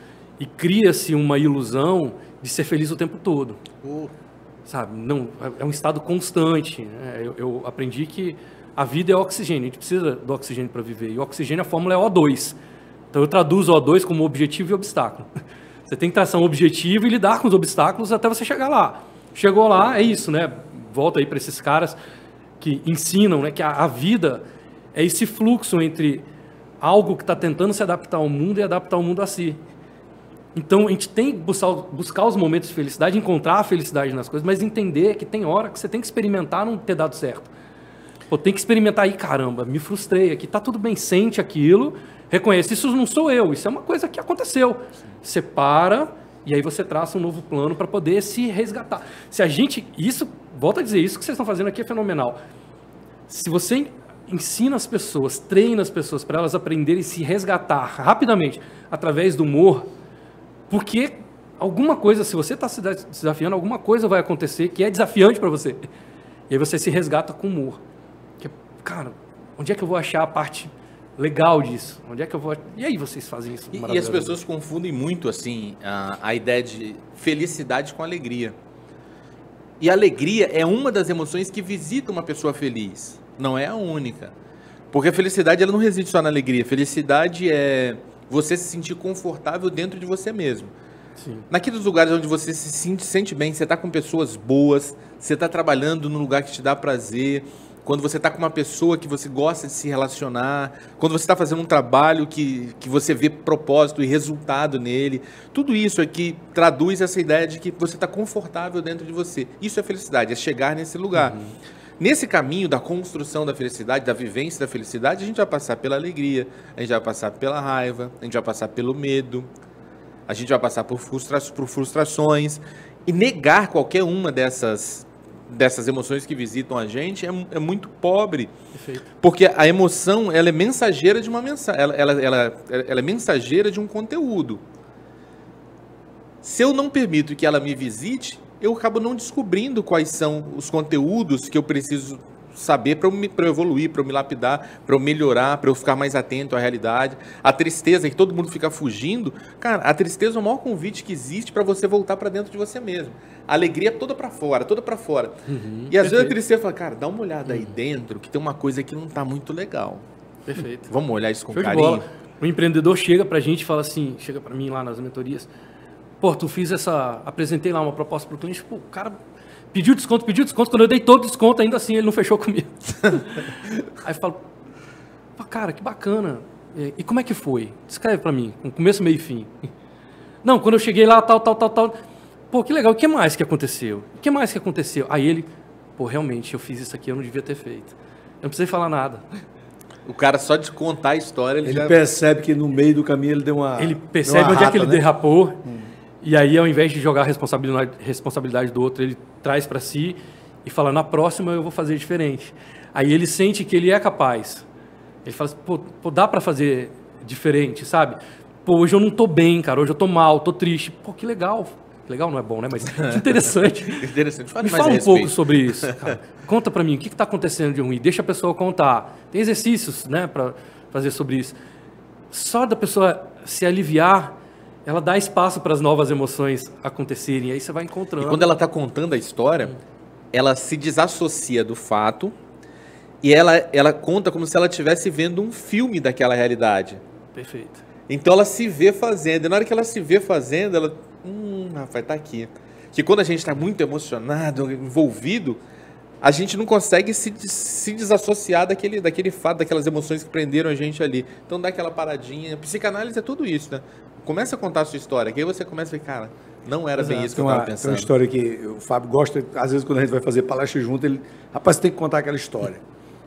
E cria-se uma ilusão de ser feliz o tempo todo. Uh. Sabe? Não, é um estado constante. Né? Eu, eu aprendi que a vida é oxigênio, a gente precisa do oxigênio para viver. E o oxigênio, a fórmula é O dois. Então eu traduzo o O dois como objetivo e obstáculo. Você tem que traçar um objetivo e lidar com os obstáculos até você chegar lá. Chegou lá, é isso, né? Volta aí para esses caras que ensinam, né, que a, a vida é esse fluxo entre algo que está tentando se adaptar ao mundo e adaptar o mundo a si. Então, a gente tem que buscar, buscar os momentos de felicidade, encontrar a felicidade nas coisas, mas entender que tem hora que você tem que experimentar não ter dado certo. Pô, tem que experimentar aí, caramba, me frustrei aqui, tá tudo bem, sente aquilo, reconhece, isso não sou eu, isso é uma coisa que aconteceu. Você para e aí você traça um novo plano para poder se resgatar. Se a gente, isso, volta a dizer, isso que vocês estão fazendo aqui é fenomenal. Se você ensina as pessoas, treina as pessoas para elas aprenderem a se resgatar rapidamente através do humor, porque alguma coisa, se você está se desafiando, alguma coisa vai acontecer que é desafiante para você. E aí você se resgata com humor. Que, cara, onde é que eu vou achar a parte legal disso? Onde é que eu vou... E aí vocês fazem isso? E, e as pessoas confundem muito, assim, a, a ideia de felicidade com alegria. E a alegria é uma das emoções que visita uma pessoa feliz. Não é a única. Porque a felicidade ela não reside só na alegria. Felicidade é você se sentir confortável dentro de você mesmo. Sim. Naqueles lugares onde você se sente, sente bem, você está com pessoas boas, você está trabalhando num lugar que te dá prazer, quando você está com uma pessoa que você gosta de se relacionar, quando você está fazendo um trabalho que, que você vê propósito e resultado nele, tudo isso é que traduz essa ideia de que você está confortável dentro de você. Isso é felicidade, é chegar nesse lugar. Uhum. Nesse caminho da construção da felicidade, da vivência da felicidade, a gente vai passar pela alegria, a gente vai passar pela raiva, a gente vai passar pelo medo, a gente vai passar por, frustra por frustrações, e negar qualquer uma dessas, dessas emoções que visitam a gente é, é muito pobre. Perfeito. Porque a emoção ela é mensageira de uma mensagem, ela, ela, ela, ela é mensageira de um conteúdo. Se eu não permito que ela me visite, eu acabo não descobrindo quais são os conteúdos que eu preciso saber para eu, eu evoluir, para eu me lapidar, para eu melhorar, para eu ficar mais atento à realidade. A tristeza, que todo mundo fica fugindo, cara, a tristeza é o maior convite que existe para você voltar para dentro de você mesmo. A alegria é toda para fora, toda para fora. Uhum, e às perfeito. vezes a tristeza fala, cara, dá uma olhada uhum. aí dentro, que tem uma coisa que não está muito legal. Perfeito. Vamos olhar isso com Show carinho. O empreendedor chega para a gente e fala assim, chega para mim lá nas mentorias, pô, tu fiz essa, apresentei lá uma proposta para o cliente, pô, o cara pediu desconto, pediu desconto, quando eu dei todo o desconto, ainda assim ele não fechou comigo. Aí eu falo, pô, cara, que bacana, e, e como é que foi? Descreve para mim, com começo, meio e fim. Não, quando eu cheguei lá, tal, tal, tal, tal, pô, que legal, o que mais que aconteceu? O que mais que aconteceu? Aí ele, pô, realmente, eu fiz isso aqui, eu não devia ter feito. Eu não precisei falar nada. O cara só de contar a história, ele, ele já... percebe que no meio do caminho ele deu uma Ele percebe onde rata, é que ele né? derrapou. Hum. E aí, ao invés de jogar a responsabilidade, responsabilidade do outro, ele traz para si e fala, na próxima eu vou fazer diferente. Aí ele sente que ele é capaz. Ele fala assim, pô, pô dá para fazer diferente, sabe? Pô, hoje eu não tô bem, cara, hoje eu tô mal, tô triste. Pô, que legal. Legal não é bom, né? Mas que interessante. interessante. Fala Me fala um pouco sobre isso, cara. Conta para mim, o que está acontecendo de ruim? Deixa a pessoa contar. Tem exercícios, né, para fazer sobre isso. Só da pessoa se aliviar, ela dá espaço para as novas emoções acontecerem, e aí você vai encontrando. E quando ela está contando a história, hum. ela se desassocia do fato e ela, ela conta como se ela estivesse vendo um filme daquela realidade. Perfeito. Então ela se vê fazendo, e na hora que ela se vê fazendo, ela... Hum, rapaz, tá aqui. Que quando a gente está muito emocionado, envolvido, a gente não consegue se, se desassociar daquele, daquele fato, daquelas emoções que prenderam a gente ali. Então dá aquela paradinha. Psicanálise é tudo isso, né? Começa a contar a sua história, que aí você começa a ver, cara, não era Exato. bem isso que eu estava pensando. Tem uma história que o Fábio gosta, às vezes quando a gente vai fazer palestra junto, ele, rapaz, você tem que contar aquela história.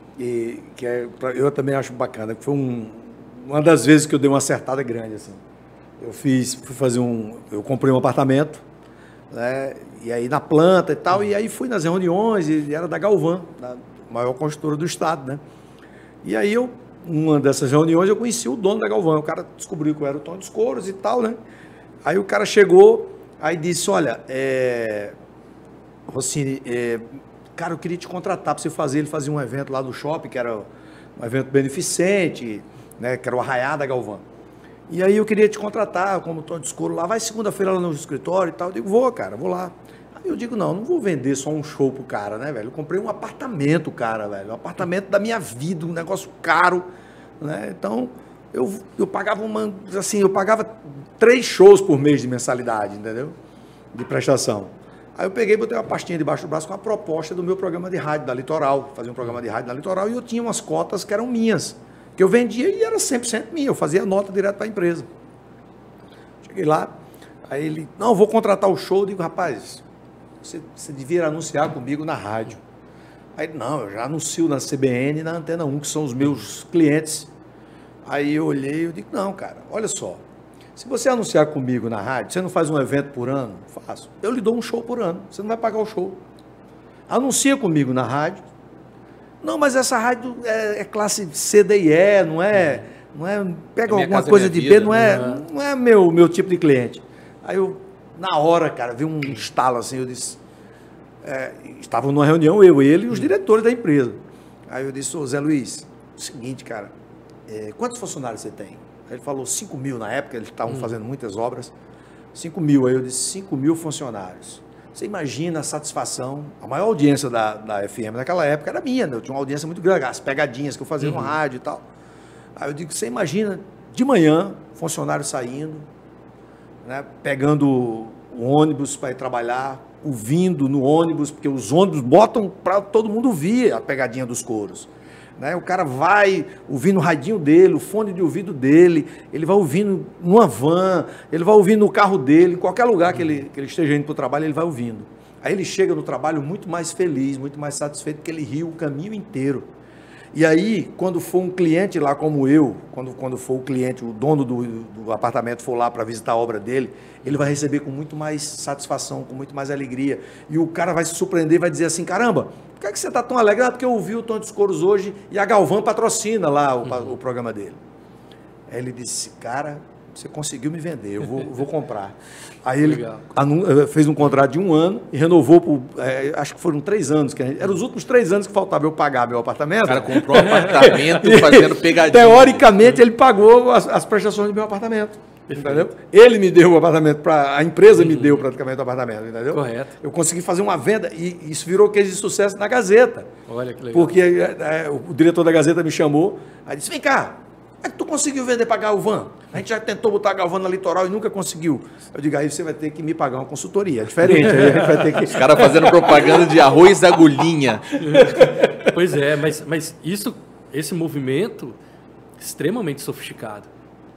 E que é, eu também acho bacana, que foi um, uma das vezes que eu dei uma acertada grande, assim. Eu fiz, fui fazer um, eu comprei um apartamento, né, e aí na planta e tal, e aí fui nas reuniões, e era da Galvan, da maior construtora do estado, né. E aí eu, uma dessas reuniões, eu conheci o dono da Galvan, o cara descobriu que eu era o Tony dos Couros e tal, né. Aí o cara chegou, aí disse, olha, é, Rossini, é, cara, eu queria te contratar para você fazer, ele fazia um evento lá no shopping, que era um evento beneficente, né, que era o Arraiá da Galvan. E aí eu queria te contratar como Tony Escuro lá, vai segunda-feira lá no escritório e tal. Eu digo, vou, cara, vou lá. Aí eu digo, não, não vou vender só um show pro cara, né, velho? Eu comprei um apartamento, cara, velho. Um apartamento da minha vida, um negócio caro, né? Então, eu, eu pagava uma, assim, eu pagava três shows por mês de mensalidade, entendeu? De prestação. Aí eu peguei, botei uma pastinha debaixo do braço com a proposta do meu programa de rádio da Litoral. Fazia um programa de rádio na Litoral e eu tinha umas cotas que eram minhas. Que eu vendia e era cem por cento minha, eu fazia nota direto para a empresa. Cheguei lá, aí ele, não, vou contratar o show, eu digo, rapaz, você, você devia anunciar comigo na rádio. Aí, não, eu já anuncio na C B N e na Antena um, que são os meus clientes. Aí eu olhei, eu digo, não, cara, olha só, se você anunciar comigo na rádio, você não faz um evento por ano? Faço. Eu lhe dou um show por ano, você não vai pagar o show. Anuncia comigo na rádio. Não, mas essa rádio é, é classe C, D e E, não é, não é pega é alguma casa, coisa de vida, B, não é, né? não é meu, meu tipo de cliente. Aí eu, na hora, cara, vi um estalo assim, eu disse, é, estavam numa reunião, eu, ele e os diretores da empresa. Aí eu disse, ô Zé Luiz, o seguinte, cara, é, quantos funcionários você tem? Aí ele falou cinco mil na época, eles estavam hum. fazendo muitas obras, cinco mil, aí eu disse, cinco mil funcionários. Você imagina a satisfação, a maior audiência da, da F M naquela época era minha, né? Eu tinha uma audiência muito grande, as pegadinhas que eu fazia uhum. no rádio e tal. Aí eu digo, você imagina, de manhã, funcionário saindo, né? Pegando o ônibus para ir trabalhar, ouvindo no ônibus, porque os ônibus botam para todo mundo ouvir a pegadinha dos couros. Né? O cara vai ouvindo o radinho dele, o fone de ouvido dele, ele vai ouvindo numa van, ele vai ouvindo no carro dele, em qualquer lugar que ele, que ele esteja indo para o trabalho, ele vai ouvindo. Aí ele chega no trabalho muito mais feliz, muito mais satisfeito, porque ele riu o caminho inteiro. E aí, quando for um cliente lá como eu, quando, quando for o cliente, o dono do, do apartamento for lá para visitar a obra dele, ele vai receber com muito mais satisfação, com muito mais alegria. E o cara vai se surpreender, vai dizer assim, caramba, por que, é que você está tão alegre? Ah, porque eu ouvi o Tom dos Couros hoje e a Galvão patrocina lá o, uhum. o programa dele. Aí ele disse, cara, você conseguiu me vender, eu vou, vou comprar. Aí ele anu, fez um contrato de um ano e renovou por, é, acho que foram três anos. Que eram os últimos três anos que faltava eu pagar meu apartamento. O cara comprou um apartamento fazendo pegadinha. Teoricamente, ele pagou as, as prestações do meu apartamento. Entendeu? Ele me deu o apartamento, pra, a empresa uhum. me deu praticamente o apartamento, entendeu? Correto. Eu consegui fazer uma venda e isso virou case de sucesso na Gazeta. Olha que legal. Porque é, o diretor da Gazeta me chamou, aí disse, vem cá, como é que tu conseguiu vender para Galvão? A gente já tentou botar Galvão na Litoral e nunca conseguiu. Eu digo, aí você vai ter que me pagar uma consultoria, é diferente. Aí a gente vai ter que... Os caras fazendo propaganda de arroz da agulhinha. Pois é, mas, mas isso, esse movimento extremamente sofisticado.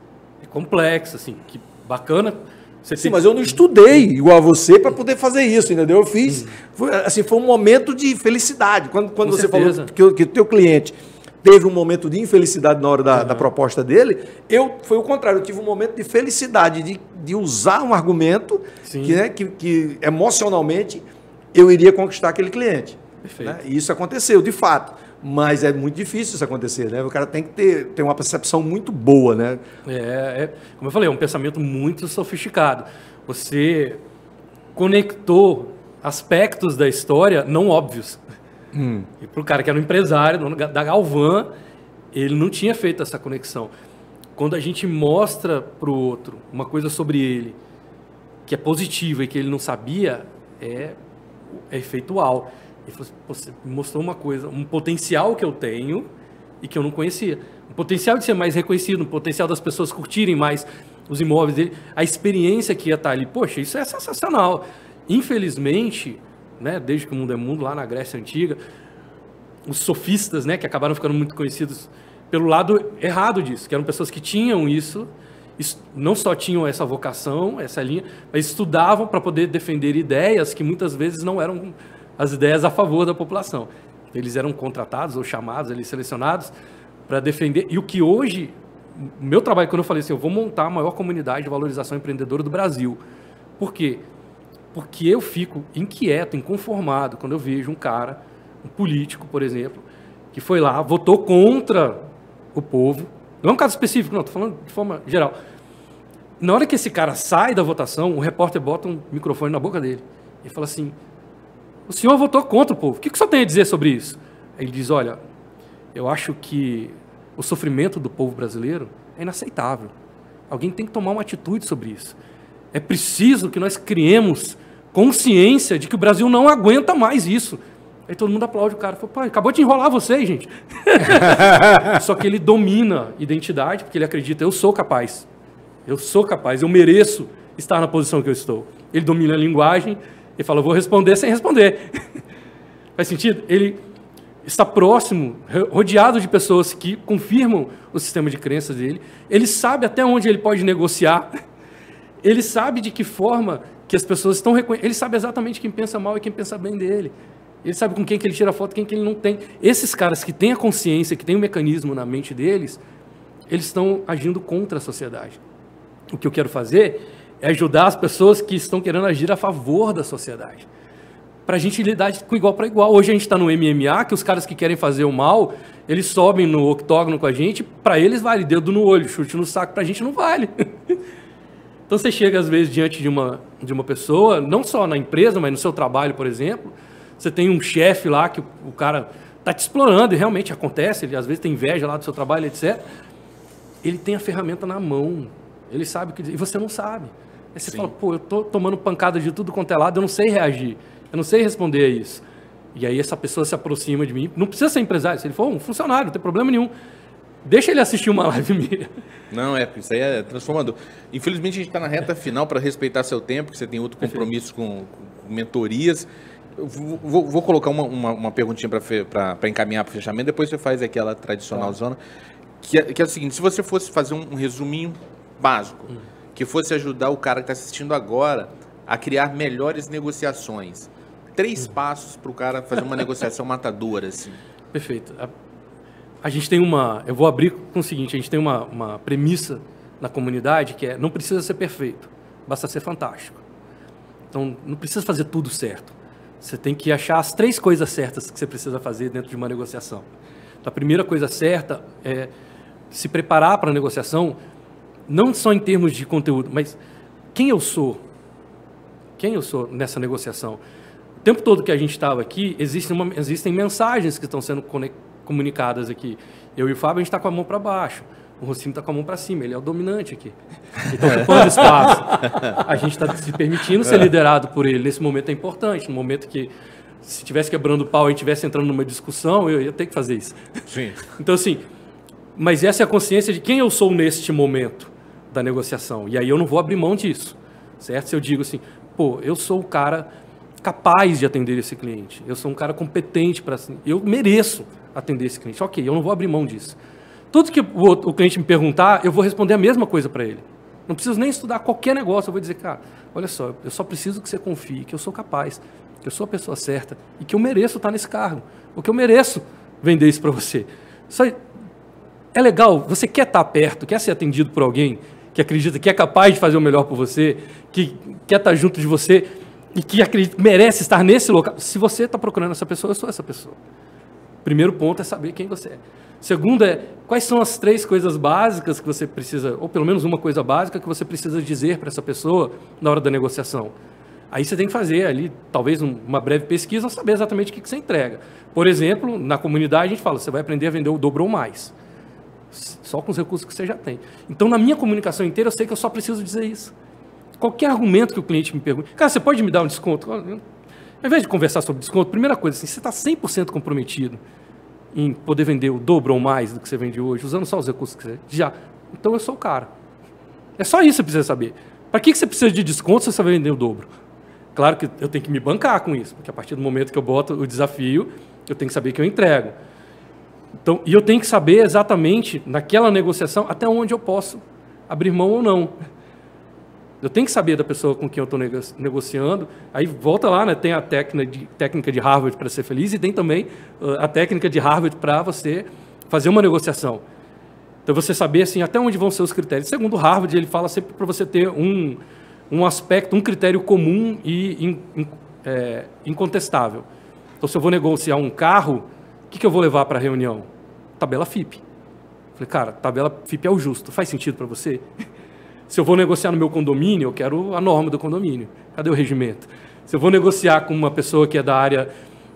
É complexo, assim, que bacana. Você Sim, tem... mas eu não estudei igual a você para poder fazer isso, entendeu? Eu fiz, foi, assim, foi um momento de felicidade. Quando, quando você certeza. falou que o teu cliente teve um momento de infelicidade na hora da, uhum. da proposta dele, eu, foi o contrário, eu tive um momento de felicidade, de, de usar um argumento que, né, que, que emocionalmente eu iria conquistar aquele cliente. Né? E isso aconteceu, de fato. Mas é muito difícil isso acontecer, né? O cara tem que ter, ter uma percepção muito boa, né? É, é, como eu falei, é um pensamento muito sofisticado. Você conectou aspectos da história não óbvios. Hum. E para o cara que era um empresário, dono da Galvão, ele não tinha feito essa conexão. Quando a gente mostra para o outro uma coisa sobre ele que é positiva e que ele não sabia, é, é efeitual. Ele falou assim, você mostrou uma coisa, um potencial que eu tenho e que eu não conhecia. Um potencial de ser mais reconhecido, um potencial das pessoas curtirem mais os imóveis dele, a experiência que ia estar ali. Poxa, isso é sensacional. Infelizmente, né, desde que o mundo é mundo, lá na Grécia Antiga, os sofistas, né, que acabaram ficando muito conhecidos pelo lado errado disso, que eram pessoas que tinham isso, não só tinham essa vocação, essa linha, mas estudavam para poder defender ideias que muitas vezes não eram as ideias a favor da população. Eles eram contratados ou chamados, ali, selecionados para defender. E o que hoje, o meu trabalho, quando eu falei assim, eu vou montar a maior comunidade de valorização empreendedora do Brasil. Por quê? Porque eu fico inquieto, inconformado, quando eu vejo um cara, um político, por exemplo, que foi lá, votou contra o povo. Não é um caso específico, não, estou falando de forma geral. Na hora que esse cara sai da votação, o repórter bota um microfone na boca dele e fala assim, o senhor votou contra o povo, o que o senhor tem a dizer sobre isso? Ele diz, olha, eu acho que o sofrimento do povo brasileiro é inaceitável. Alguém tem que tomar uma atitude sobre isso. É preciso que nós criemos consciência de que o Brasil não aguenta mais isso. Aí todo mundo aplaude o cara. Fala, pô, acabou de enrolar vocês, gente. Só que ele domina identidade, porque ele acredita, eu sou capaz. Eu sou capaz, eu mereço estar na posição que eu estou. Ele domina a linguagem e fala, eu vou responder sem responder. Faz sentido? Ele está próximo, rodeado de pessoas que confirmam o sistema de crenças dele. Ele sabe até onde ele pode negociar. Ele sabe de que forma que as pessoas estão reconhecendo. Ele sabe exatamente quem pensa mal e quem pensa bem dele. Ele sabe com quem que ele tira foto e quem que ele não tem. Esses caras que têm a consciência, que têm um mecanismo na mente deles, eles estão agindo contra a sociedade. O que eu quero fazer é ajudar as pessoas que estão querendo agir a favor da sociedade. Para a gente lidar com igual para igual. Hoje a gente está no M M A, que os caras que querem fazer o mal, eles sobem no octógono com a gente, para eles vale dedo no olho, chute no saco, para a gente não vale. Então você chega às vezes diante de uma, de uma pessoa, não só na empresa, mas no seu trabalho, por exemplo, você tem um chefe lá que o, o cara está te explorando, e realmente acontece, ele às vezes tem inveja lá do seu trabalho, etcétera. Ele tem a ferramenta na mão, ele sabe o que dizer, e você não sabe. Aí você Sim. fala, pô, eu estou tomando pancada de tudo quanto é lado, eu não sei reagir, eu não sei responder a isso. E aí essa pessoa se aproxima de mim, não precisa ser empresário, se ele for um funcionário, não tem problema nenhum. Deixa ele assistir uma live minha. Não, é, isso aí é transformador. Infelizmente a gente está na reta final para respeitar seu tempo, que você tem outro compromisso com, com mentorias. Eu vou, vou colocar uma, uma, uma perguntinha para encaminhar para o fechamento, depois você faz aquela tradicional zona, que é, que é o seguinte, se você fosse fazer um, um resuminho básico, hum. que fosse ajudar o cara que está assistindo agora a criar melhores negociações, três hum. passos para o cara fazer uma negociação matadora. Assim. Perfeito. A, a gente tem uma, eu vou abrir com o seguinte, a gente tem uma, uma premissa na comunidade que é, não precisa ser perfeito, basta ser fantástico. Então, não precisa fazer tudo certo. Você tem que achar as três coisas certas que você precisa fazer dentro de uma negociação. Então, a primeira coisa certa é se preparar para a negociação, não só em termos de conteúdo, mas quem eu sou? Quem eu sou nessa negociação? O tempo todo que a gente estava aqui, existem, uma, existem mensagens que estão sendo comunicadas aqui. Eu e o Fábio, a gente está com a mão para baixo. O Rocinho está com a mão para cima, ele é o dominante aqui. Ele está ocupando espaço. A gente está se permitindo ser liderado por ele. Nesse momento é importante, no momento que, se estivesse quebrando o pau e a gente estivesse entrando numa discussão, eu ia ter que fazer isso. Sim. Então, assim, mas essa é a consciência de quem eu sou neste momento da negociação. E aí eu não vou abrir mão disso, certo? Se eu digo assim, pô, eu sou o cara capaz de atender esse cliente, eu sou um cara competente para... Eu mereço atender esse cliente. Ok, eu não vou abrir mão disso. Tudo que o, o cliente me perguntar, eu vou responder a mesma coisa para ele. Não preciso nem estudar qualquer negócio. Eu vou dizer, cara, olha só, eu só preciso que você confie, que eu sou capaz, que eu sou a pessoa certa e que eu mereço estar nesse cargo, ou que eu mereço vender isso para você. Só é legal, você quer estar perto, quer ser atendido por alguém que acredita que é capaz de fazer o melhor por você, que quer estar junto de você e que acredita, merece estar nesse local. Se você está procurando essa pessoa, eu sou essa pessoa. Primeiro ponto é saber quem você é. Segundo é, quais são as três coisas básicas que você precisa, ou pelo menos uma coisa básica que você precisa dizer para essa pessoa na hora da negociação. Aí você tem que fazer ali, talvez uma breve pesquisa, saber exatamente o que você entrega. Por exemplo, na comunidade a gente fala, você vai aprender a vender o dobro ou mais. Só com os recursos que você já tem. Então, na minha comunicação inteira, eu sei que eu só preciso dizer isso. Qualquer argumento que o cliente me pergunte, cara, você pode me dar um desconto? Ao invés de conversar sobre desconto, primeira coisa, assim, você está cem por cento comprometido em poder vender o dobro ou mais do que você vende hoje, usando só os recursos que você já. Então, eu sou o cara. É só isso que você precisa saber. Para que você precisa de desconto se você vai vender o dobro? Claro que eu tenho que me bancar com isso, porque a partir do momento que eu boto o desafio, eu tenho que saber que eu entrego. Então, e eu tenho que saber exatamente, naquela negociação, até onde eu posso abrir mão ou não. Eu tenho que saber da pessoa com quem eu estou negociando. Aí volta lá, né? Tem a técnica de, técnica de Harvard para ser feliz e tem também uh, a técnica de Harvard para você fazer uma negociação. Então, você saber assim, até onde vão ser os critérios. Segundo Harvard, ele fala sempre para você ter um, um aspecto, um critério comum e in, in, é, incontestável. Então, se eu vou negociar um carro, o que, que eu vou levar para a reunião? Tabela F I P. Falei, cara, tabela F I P é o justo. Faz sentido para você? Se eu vou negociar no meu condomínio, eu quero a norma do condomínio. Cadê o regimento? Se eu vou negociar com uma pessoa que é da área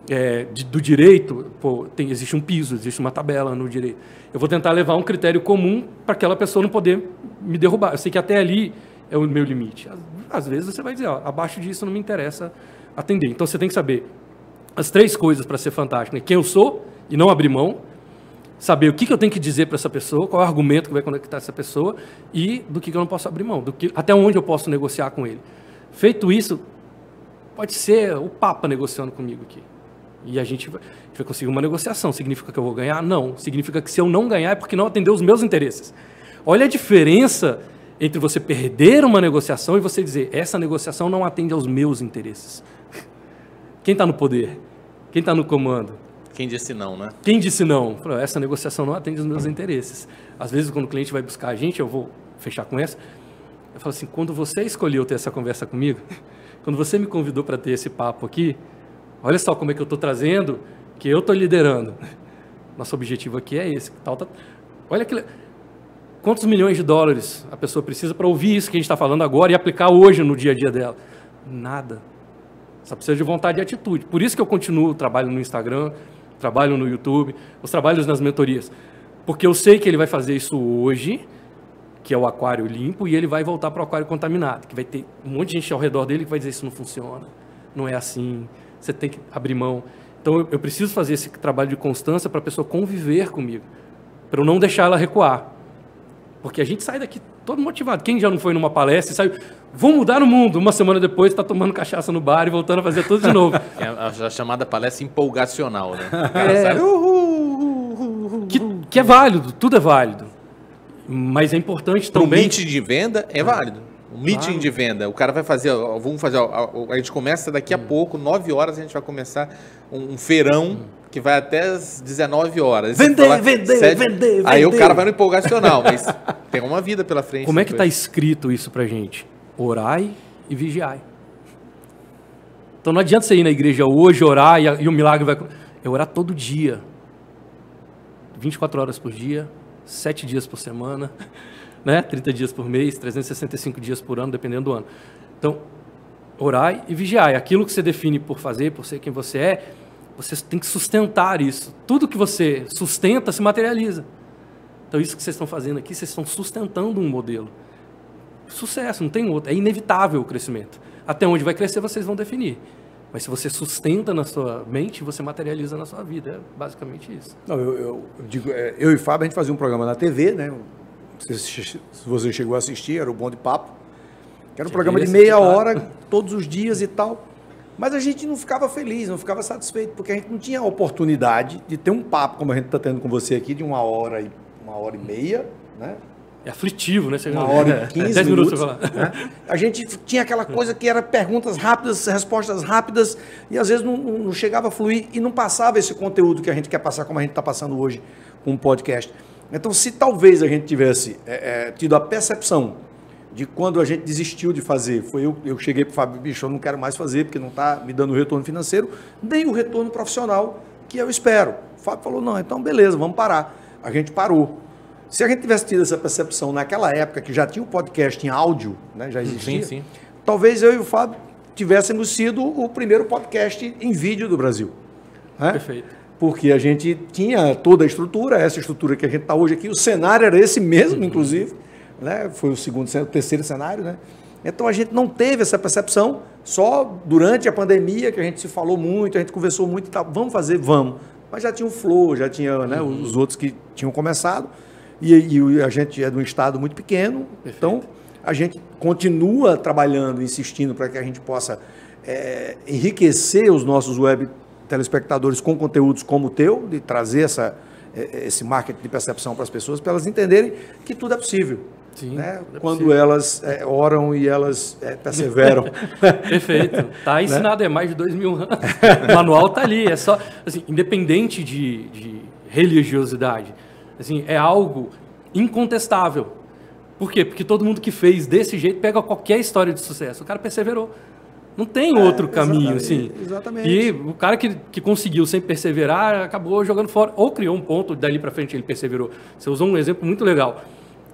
é, de, do direito, pô, tem, existe um piso, existe uma tabela no direito. Eu vou tentar levar um critério comum para aquela pessoa não poder me derrubar. Eu sei que até ali é o meu limite. Às, às vezes você vai dizer, ó, abaixo disso não me interessa atender. Então você tem que saber as três coisas para ser fantástico, né? Quem eu sou e não abrir mão, saber o que, que eu tenho que dizer para essa pessoa, qual é o argumento que vai conectar essa pessoa e do que, que eu não posso abrir mão, do que, até onde eu posso negociar com ele. Feito isso, pode ser o Papa negociando comigo aqui. E a gente vai, a gente vai conseguir uma negociação. Significa que eu vou ganhar? Não. Significa que se eu não ganhar é porque não atendeu os meus interesses. Olha a diferença entre você perder uma negociação e você dizer, essa negociação não atende aos meus interesses. Quem está no poder? Quem está no comando? Quem disse não, né? Quem disse não? Falou, essa negociação não atende aos meus interesses. Às vezes, quando o cliente vai buscar a gente, eu vou fechar com essa, eu falo assim, quando você escolheu ter essa conversa comigo, quando você me convidou para ter esse papo aqui, olha só como é que eu estou trazendo, que eu estou liderando. Nosso objetivo aqui é esse. Tal, tal. Olha que, quantos milhões de dólares a pessoa precisa para ouvir isso que a gente está falando agora e aplicar hoje no dia a dia dela? Nada. Só precisa de vontade e atitude. Por isso que eu continuo o trabalho no Instagram, trabalho no YouTube, os trabalhos nas mentorias. Porque eu sei que ele vai fazer isso hoje, que é o aquário limpo, e ele vai voltar para o aquário contaminado, que vai ter um monte de gente ao redor dele que vai dizer isso não funciona, não é assim, você tem que abrir mão. Então eu, eu preciso fazer esse trabalho de constância para a pessoa conviver comigo, para eu não deixar ela recuar. Porque a gente sai daqui todo motivado. Quem já não foi numa palestra e saiu, vou mudar o mundo, uma semana depois está tomando cachaça no bar e voltando a fazer tudo de novo. É a, a chamada palestra empolgacional, né? É, que, que é válido, tudo é válido. Mas é importante também... também... Um meeting de venda é válido. Um meeting Claro. de venda. O cara vai fazer... ó, Vamos fazer... ó, A gente começa daqui a pouco, nove horas, a gente vai começar um, um feirão que vai até as dezenove horas. Vender, Você fala, vender, sete- vender, Aí o vender. cara vai no empolgacional, mas tem uma vida pela frente. Como é que está depois. escrito isso pra gente? Orai e vigiai. Então não adianta você ir na igreja hoje, orar e, a- e o milagre vai... É orar todo dia. vinte e quatro horas por dia, sete dias por semana, né? trinta dias por mês, trezentos e sessenta e cinco dias por ano, dependendo do ano. Então, orai e vigiai. Aquilo que você define por fazer, por ser quem você é, você tem que sustentar isso. Tudo que você sustenta se materializa. Então, isso que vocês estão fazendo aqui, vocês estão sustentando um modelo. Sucesso, não tem outro. É inevitável o crescimento. Até onde vai crescer, vocês vão definir. Mas se você sustenta na sua mente, você materializa na sua vida. É basicamente isso. Não, eu, eu digo, é, eu e Fábio, a gente fazia um programa na T V, né? Não sei se se você chegou a assistir, era o Bom de Papo. Que era um Cheguei programa de a meia assistir, hora, todos os dias e tal. Mas a gente não ficava feliz, não ficava satisfeito, porque a gente não tinha a oportunidade de ter um papo, como a gente está tendo com você aqui, de uma hora e, uma hora e meia, né? É aflitivo, né? Você Uma hora e quinze dez minutos. minutos pra falar. Né? A gente tinha aquela coisa que era perguntas rápidas, respostas rápidas, e às vezes não, não- não chegava a fluir e não passava esse conteúdo que a gente quer passar, como a gente está passando hoje com um podcast. Então, se talvez a gente tivesse é, é, tido a percepção de quando a gente desistiu de fazer, foi eu, eu cheguei para o Fábio, bicho, eu não quero mais fazer, porque não está me dando o retorno financeiro, nem o retorno profissional que eu espero. O Fábio falou, não, então beleza, vamos parar. A gente parou. Se a gente tivesse tido essa percepção naquela época, que já tinha o podcast em áudio, né, já existia, Sim, sim. talvez eu e o Fábio tivéssemos sido o primeiro podcast em vídeo do Brasil. Né? Perfeito. Porque a gente tinha toda a estrutura, essa estrutura que a gente está hoje aqui, o cenário era esse mesmo, uhum. inclusive, né? Foi o segundo, o terceiro cenário, né? Então a gente não teve essa percepção, só durante a pandemia que a gente se falou muito, a gente conversou muito e tal, vamos fazer, vamos. Mas já tinha o Flow, já tinha, né, uhum. os outros que tinham começado, e, e a gente é de um estado muito pequeno, Perfeito. Então a gente continua trabalhando, insistindo para que a gente possa é, enriquecer os nossos web telespectadores com conteúdos como o teu, de trazer essa, esse marketing de percepção para as pessoas, para elas entenderem que tudo é possível. Sim, né? é Quando possível. elas é, oram e elas é, perseveram. Perfeito. Está ensinado, né? É mais de dois mil anos. O manual está ali. É só, assim, independente de, de religiosidade, assim, é algo incontestável. Por quê? Porque todo mundo que fez desse jeito pega qualquer história de sucesso. O cara perseverou. Não tem outro é, caminho, assim. Exatamente. E o cara que, que conseguiu sem perseverar acabou jogando fora. Ou criou um ponto, dali para frente ele perseverou. Você usou um exemplo muito legal.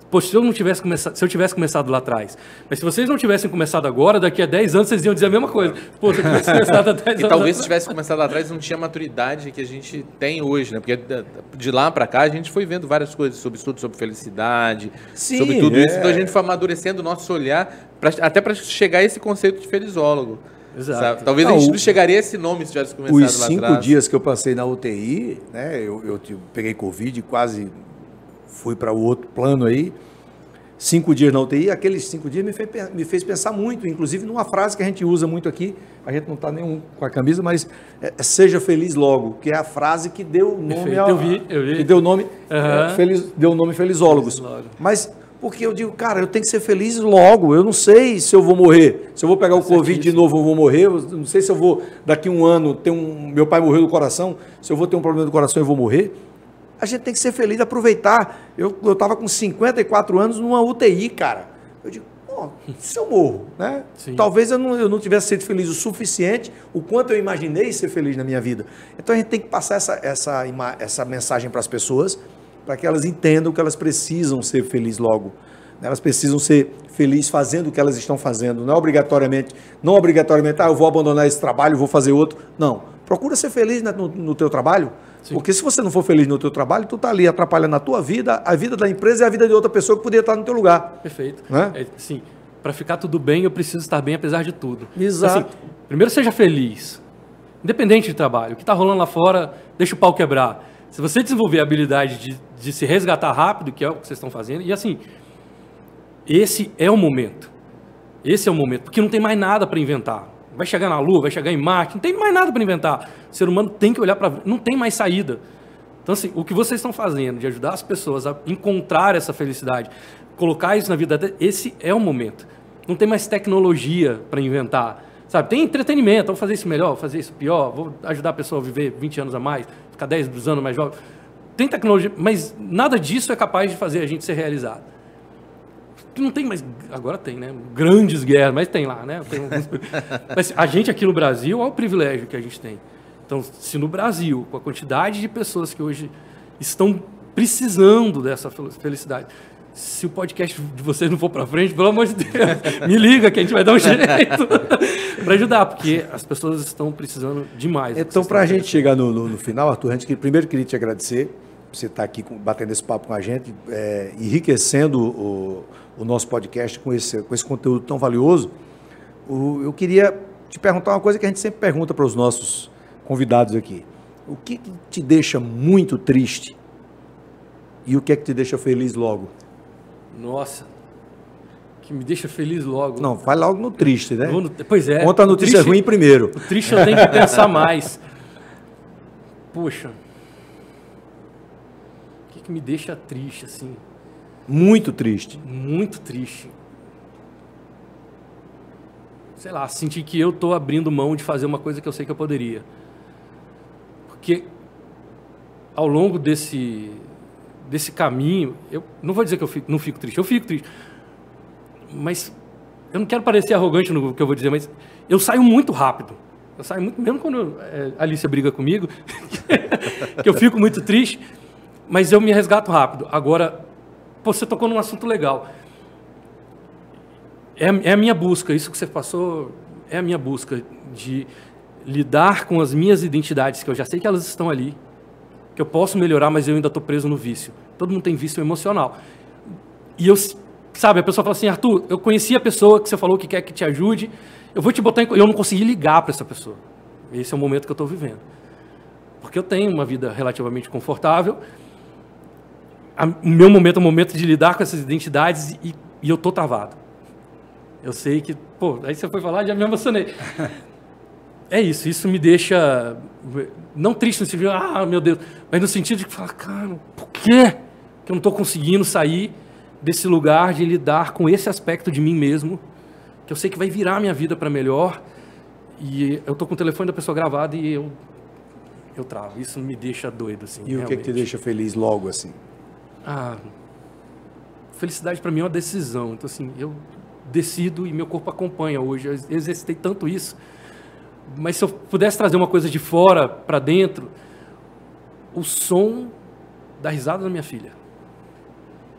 Poxa, se eu não tivesse começado, se eu tivesse começado lá atrás. Mas se vocês não tivessem começado agora, daqui a dez anos vocês iam dizer a mesma coisa. Pô, se eu tivesse começado há dez anos. E talvez atrás. se tivesse começado lá atrás não tinha a maturidade que a gente tem hoje, né? Porque de lá para cá a gente foi vendo várias coisas sobre estudo, sobre felicidade, Sim, sobre tudo é. isso. Então a gente foi amadurecendo o nosso olhar, pra, até para chegar a esse conceito de felizólogo. Exato. Sabe? Talvez Não, a gente o- não chegaria a esse nome se tivesse começado Os lá cinco atrás. dias que eu passei na U T I, né? Eu, eu tive- peguei Covid e quase fui para o outro plano aí. Cinco dias na U T I, aqueles cinco dias me fez, me fez pensar muito, inclusive numa frase que a gente usa muito aqui, a gente não está nenhum com a camisa, mas é, é, seja feliz logo, que é a frase que deu nome Perfeito, ao, eu vi, eu vi. que deu nome, Aham. é, feliz, deu nome Felizólogos. Felizólogo. Mas porque eu digo, cara, eu tenho que ser feliz logo, eu não sei se eu vou morrer, se eu vou pegar o Covid de novo eu vou morrer, eu não sei se eu vou, daqui um ano, ter um, meu pai morreu do coração, se eu vou ter um problema do coração eu vou morrer. A gente tem que ser feliz, aproveitar. Eu estava com cinquenta e quatro anos numa U T I, cara. Eu digo, pô, se eu morro, né? Sim. Talvez eu não, eu não tivesse sido feliz o suficiente, o quanto eu imaginei ser feliz na minha vida. Então a gente tem que passar essa, essa, ima- essa mensagem para as pessoas, para que elas entendam que elas precisam ser felizes logo. Elas precisam ser felizes fazendo o que elas estão fazendo. Não é obrigatoriamente, não obrigatoriamente, ah, eu vou abandonar esse trabalho, vou fazer outro. Não. Procura ser feliz no, no teu trabalho. Sim. Porque se você não for feliz no teu trabalho, tu tá ali atrapalhando a tua vida, a vida da empresa e a vida de outra pessoa que poderia estar no teu lugar. Perfeito. Né? É, sim, para ficar tudo bem, eu preciso estar bem apesar de tudo. Exato. Assim, primeiro, seja feliz. Independente de trabalho. O que está rolando lá fora, deixa o pau quebrar. Se você desenvolver a habilidade de, de se resgatar rápido, que é o que vocês estão fazendo, e assim, esse é o momento. Esse é o momento, porque não tem mais nada para inventar. Vai chegar na Lua, vai chegar em Marte, não tem mais nada para inventar. O ser humano tem que olhar para... Não tem mais saída. Então, assim, o que vocês estão fazendo de ajudar as pessoas a encontrar essa felicidade, colocar isso na vida delas, esse é o momento. Não tem mais tecnologia para inventar. Sabe, tem entretenimento, vou fazer isso melhor, vou fazer isso pior, vou ajudar a pessoa a viver vinte anos a mais, ficar dez anos mais jovem. Tem tecnologia, mas nada disso é capaz de fazer a gente ser realizado. Não tem mais, agora tem, né? Grandes guerras, mas tem lá, né? Tem alguns... Mas a gente aqui no Brasil, olha o privilégio que a gente tem. Então, se no Brasil, com a quantidade de pessoas que hoje estão precisando dessa felicidade, se o podcast de vocês não for para frente, pelo amor de Deus, me liga que a gente vai dar um jeito para ajudar, porque as pessoas estão precisando demais. Então, para a gente chegar no, no, no final, Arthur, a gente que- primeiro queria te agradecer por você estar aqui com- batendo esse papo com a gente, é, enriquecendo o, o nosso podcast com esse, com esse conteúdo tão valioso. O- eu queria te perguntar uma coisa que a gente sempre pergunta para os nossos convidados aqui. O que, que te deixa muito triste e o que é que te deixa feliz logo? Nossa, que me deixa feliz logo. Não, vai logo no triste, né? Vou no- Pois é. Conta a o notícia triste- ruim primeiro. O triste eu tenho que pensar mais. Poxa. O que, que me deixa triste, assim? Muito triste. Muito triste. Sei lá, sentir que eu estou abrindo mão de fazer uma coisa que eu sei que eu poderia. Porque ao longo desse, desse caminho, eu não vou dizer que eu fico, não fico triste, eu fico triste. Mas eu não quero parecer arrogante no que eu vou dizer, mas eu saio muito rápido. Eu saio muito, mesmo quando é, a Alicia briga comigo, que eu fico muito triste, mas eu me resgato rápido. Agora, pô, você tocou num assunto legal. É, é a minha busca, isso que você passou é a minha busca de lidar com as minhas identidades, que eu já sei que elas estão ali, que eu posso melhorar, mas eu ainda estou preso no vício. Todo mundo tem vício emocional. E eu, sabe, a pessoa fala assim, Arthur, eu conheci a pessoa que você falou que quer que te ajude, eu vou te botar em... Eu não consegui ligar para essa pessoa. Esse é o momento que eu estou vivendo. Porque eu tenho uma vida relativamente confortável, a, o meu momento é o momento de lidar com essas identidades e, e eu estou travado. Eu sei que, pô, aí você foi falar, já me emocionei. É isso, isso me deixa, não triste no sentido de, ah, meu Deus, mas no sentido de falar, cara, por quê que eu não estou conseguindo sair desse lugar de lidar com esse aspecto de mim mesmo, que eu sei que vai virar a minha vida para melhor, e eu estou com o telefone da pessoa gravado e eu, eu travo. Isso me deixa doido, assim. E o que, é que te realmente. deixa feliz logo assim? Ah, felicidade para mim é uma decisão. Então, assim, eu decido e meu corpo acompanha hoje. Eu exercitei tanto isso. Mas se eu pudesse trazer uma coisa de fora para dentro, o som da risada da minha filha.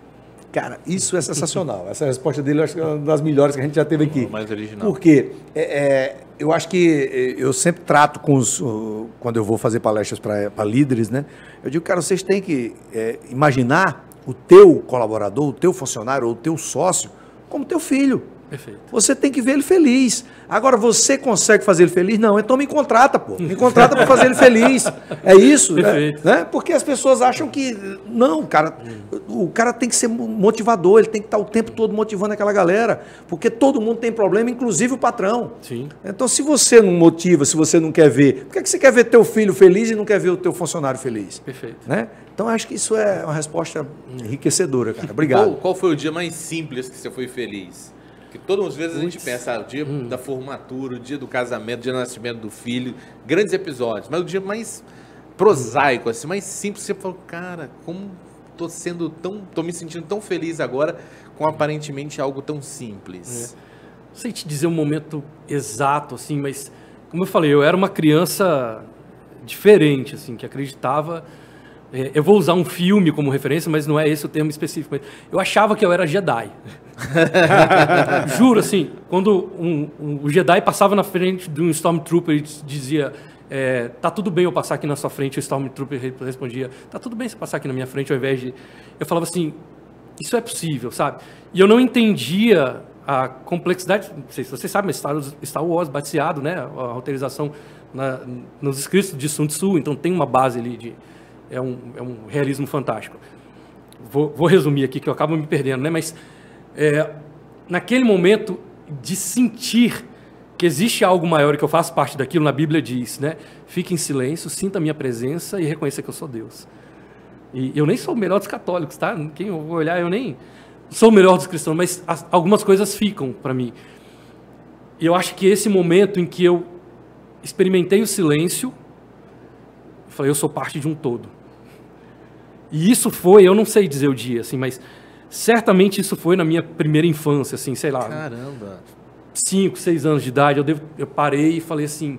Cara, isso é sensacional. Essa resposta dele eu acho que é uma das melhores que a gente já teve aqui. Mais original. Porque é, é, eu acho que eu sempre trato com os... uh, quando eu vou fazer palestras para líderes, né? Eu digo, cara, vocês têm que é, imaginar o teu colaborador, o teu funcionário ou o teu sócio como teu filho. Perfeito. Você tem que ver ele feliz. Agora, você consegue fazer ele feliz? Não, então me contrata, pô. Me contrata para fazer ele feliz. É isso, Perfeito. né? Porque as pessoas acham que... Não, cara, o cara tem que ser motivador, ele tem que estar o tempo todo motivando aquela galera, porque todo mundo tem problema, inclusive o patrão. Sim. Então, se você não motiva, se você não quer ver... Por que, é que você quer ver teu filho feliz e não quer ver o teu funcionário feliz? Perfeito. Né? Então, acho que isso é uma resposta enriquecedora, cara. Obrigado. Qual, qual foi o dia mais simples que você foi feliz? Que todas as vezes a gente pensa, ah, o dia Hum. da formatura, o dia do casamento, o dia do nascimento do filho, grandes episódios, mas o dia mais prosaico, assim, mais simples, você falou, cara, como tô sendo tão, tô me sentindo tão feliz agora com aparentemente algo tão simples. Não sei te dizer um momento exato, assim, mas como eu falei, eu era uma criança diferente, assim, que acreditava. É, eu vou usar um filme como referência, mas não é esse o termo específico. Mas eu achava que eu era Jedi. Juro, assim, quando um, um, o Jedi passava na frente de um Stormtrooper e dizia, é, tá tudo bem eu passar aqui na sua frente, o Stormtrooper respondia, tá tudo bem você passar aqui na minha frente, ao invés de... Eu falava assim, isso é possível, sabe? E eu não entendia a complexidade, não sei se vocês sabem, mas Star, Star Wars baseado, né, a roteirização na, nos escritos de Sun Tzu, então tem uma base ali de... É um, é um realismo fantástico. Vou, vou resumir aqui, que eu acabo me perdendo, né? Mas é, naquele momento de sentir que existe algo maior e que eu faço parte daquilo, na Bíblia diz, né? Fique em silêncio, sinta a minha presença e reconheça que eu sou Deus. E eu nem sou o melhor dos católicos, tá? Quem eu vou olhar, eu nem sou o melhor dos cristãos, mas as, algumas coisas ficam para mim. E eu acho que esse momento em que eu experimentei o silêncio, eu falei, eu sou parte de um todo. E isso foi, eu não sei dizer o dia, assim, mas certamente isso foi na minha primeira infância, assim, sei lá. Caramba! Cinco, seis anos de idade, eu, devo, eu parei e falei assim,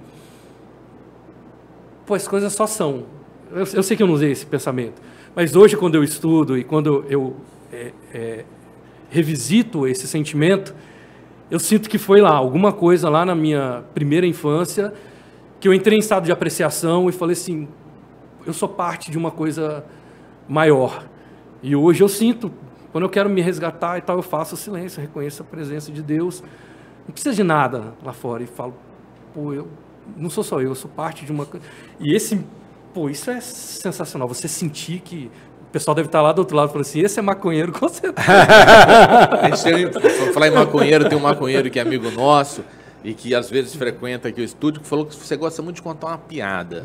pô, as coisas só são. Eu, eu sei que eu não usei esse pensamento, mas hoje quando eu estudo e quando eu é, é, revisito esse sentimento, eu sinto que foi lá, alguma coisa lá na minha primeira infância, que eu entrei em estado de apreciação e falei assim, eu sou parte de uma coisa maior. E hoje eu sinto, quando eu quero me resgatar e tal, eu faço silêncio, eu reconheço a presença de Deus. Não precisa de nada lá fora. E falo, pô, eu não sou só eu, eu sou parte de uma coisa. E esse, pô, isso é sensacional. Você sentir que o pessoal deve estar lá do outro lado falando assim, esse é maconheiro, com certeza. A gente tem, vou falar em maconheiro, tem um maconheiro que é amigo nosso e que às vezes frequenta aqui o estúdio, que falou que você gosta muito de contar uma piada.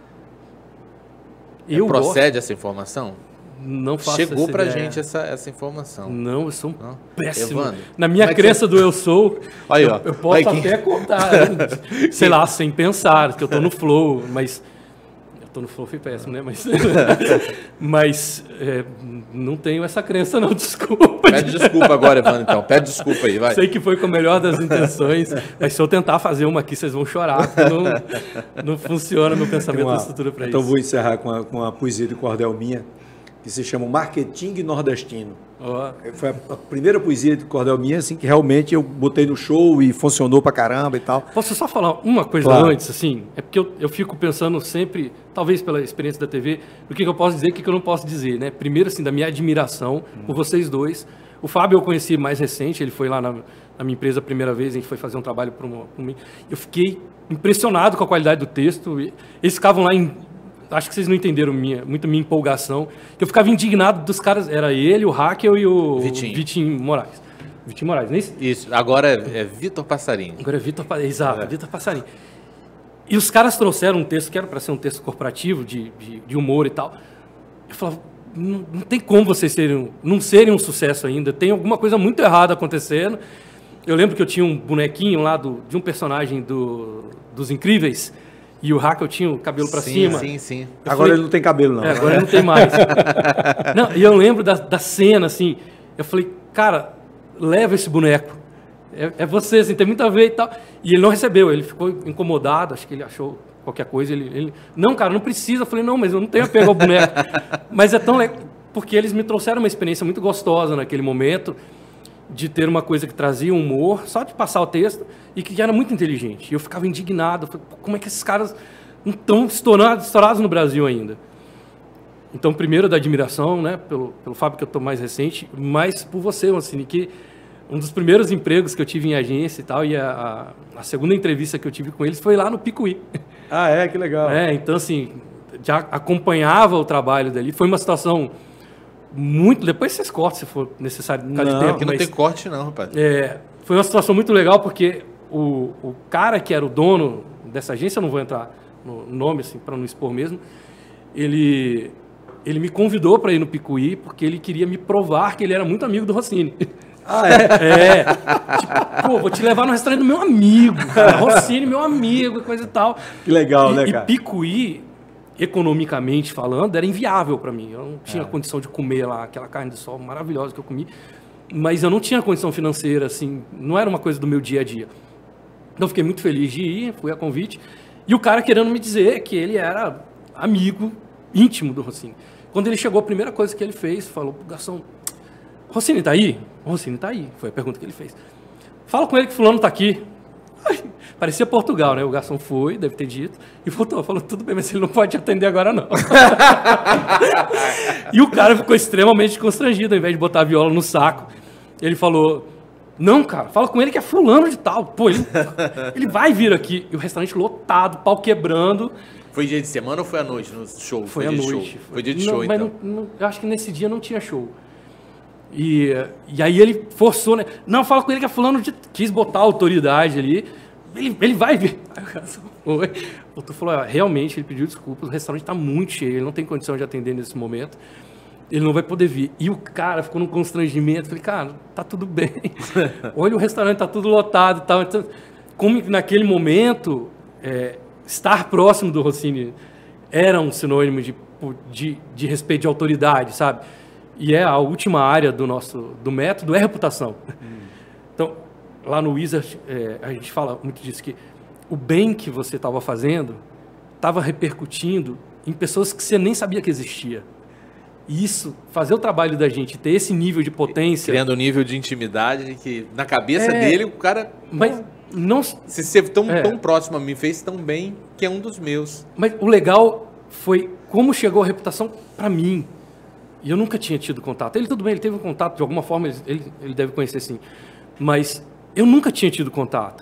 Eu Procede gosto. essa informação? Não faço Chegou essa pra ideia. gente essa, essa informação. Não, eu sou um Não? péssimo. Evandro, Na minha como é que crença você- do eu sou, Aí, eu, ó. eu posso Aí, até contar, sei lá, sem pensar, que eu tô no flow, mas... Eu tô no flow, fui péssimo, né? Mas, mas é, não tenho essa crença não, desculpa. Pede desculpa agora, Evandro, então. Pede desculpa aí, vai. Sei que foi com a melhor das intenções, mas se eu tentar fazer uma aqui, vocês vão chorar, porque não, não funciona meu pensamento Uma- da estrutura para então isso. vou encerrar com a, com a poesia de cordel minha, que se chama Marketing Nordestino. Ó, Foi a, a primeira poesia de cordel minha, assim, que realmente eu botei no show e funcionou pra caramba e tal. posso só falar uma coisa Claro. antes, assim? É porque eu, eu fico pensando sempre, talvez pela experiência da T V, do que, que eu posso dizer e o que, que eu não posso dizer, né? Primeiro, assim, da minha admiração por vocês dois. O Fábio eu conheci mais recente, ele foi lá na, na minha empresa a primeira vez, a gente foi fazer um trabalho para mim. Eu fiquei impressionado com a qualidade do texto. E eles ficavam lá em... Acho que vocês não entenderam minha, muito minha empolgação. Eu ficava indignado dos caras, era ele, o Hackel e o Vitinho. Vitinho Moraes. Vitinho Moraes, nem Isso, agora é, é Vitor Passarinho. Agora é Vitor Passarinho. Exato, Vitor Passarinho. E os caras trouxeram um texto que era para ser um texto corporativo, de, de, de humor e tal. Eu falava, não, não tem como vocês serem, não serem um sucesso ainda. Tem alguma coisa muito errada acontecendo. Eu lembro que eu tinha um bonequinho lá do, de um personagem do, dos Incríveis. E o Hackel tinha o cabelo para Sim, cima. Sim, sim. Eu Agora falei- ele não tem cabelo, não. É, agora ele não tem mais. Não, e eu lembro da, da cena, assim, eu falei, cara, leva esse boneco. É, é você, assim, tem muito a ver e tal. E ele não recebeu, ele ficou incomodado, acho que ele achou qualquer coisa. Ele, ele não, cara, não precisa. Eu falei, não, mas eu não tenho apego ao boneco. Mas é tão legal. porque eles me trouxeram uma experiência muito gostosa naquele momento, de ter uma coisa que trazia humor, só de passar o texto, e que era muito inteligente. E eu ficava indignado, falei, como é que esses caras não estão estourados, estourados no Brasil ainda? Então, primeiro da admiração, né, pelo, pelo Fábio, que eu estou mais recente, mas por você, Rossini, que um dos primeiros empregos que eu tive em agência e tal, e a, a, a segunda entrevista que eu tive com eles foi lá no Picuí. Ah, é? Que legal. É, então, assim, já acompanhava o trabalho dali. Foi uma situação muito... Depois vocês cortam, se for necessário. Não, de tempo, aqui não tem corte não, rapaz. É, foi uma situação muito legal, porque o, o cara que era o dono dessa agência, eu não vou entrar no nome, assim, para não expor mesmo, ele... Ele me convidou para ir no Picuí porque ele queria me provar que ele era muito amigo do Rossini. Ah, é? É. Tipo, pô, vou te levar no restaurante do meu amigo, cara. Rossini, meu amigo, coisa e tal. Que legal, e, né, cara? E Picuí, economicamente falando, era inviável para mim. Eu não tinha é. condição de comer lá aquela carne de sol maravilhosa que eu comi. Mas eu não tinha condição financeira, assim. Não era uma coisa do meu dia a dia. Então, eu fiquei muito feliz de ir, fui a convite. E o cara querendo me dizer que ele era amigo íntimo do Rossini. Quando ele chegou, a primeira coisa que ele fez, falou pro garçom, Rossini tá aí? O Rossini tá aí, foi a pergunta que ele fez. Fala com ele que fulano tá aqui. Ai, parecia Portugal, né? O garçom foi, deve ter dito, e voltou, falou, tudo bem, mas ele não pode te atender agora não. E o cara ficou extremamente constrangido, ao invés de botar a viola no saco. Ele falou, não, cara, fala com ele que é fulano de tal. Pô, ele, ele vai vir aqui. E o restaurante lotado, pau quebrando. Foi dia de semana ou foi à noite no show? Foi, foi à noite. Show. Foi dia de não, show, mas então. Não, não, eu acho que nesse dia não tinha show. E, e aí ele forçou, né? Não, fala com ele que é fulano de... Quis botar a autoridade ali. Ele, ele vai vir. Aí o cara foi. O outro falou, ah, realmente, ele pediu desculpas, o restaurante está muito cheio, ele não tem condição de atender nesse momento. Ele não vai poder vir. E o cara ficou num constrangimento. Falei, cara, tá tudo bem. Olha, o restaurante tá tudo lotado e tal. Então, como naquele momento... É, estar próximo do Rossini era um sinônimo de, de, de respeito, de autoridade, sabe? E é a última área do nosso do método, é reputação. Hum. Então, lá no Wizard, é, a gente fala muito disso, que o bem que você estava fazendo estava repercutindo em pessoas que você nem sabia que existia. E isso, fazer o trabalho da gente, ter esse nível de potência... Criando um nível de intimidade que, na cabeça é, dele, o cara... Mas... Não, você esteve tão, é. tão próximo a mim, fez tão bem, que é um dos meus. Mas o legal foi como chegou a reputação para mim. E eu nunca tinha tido contato. Ele, tudo bem, ele teve um contato, de alguma forma, ele, ele deve conhecer sim. Mas eu nunca tinha tido contato.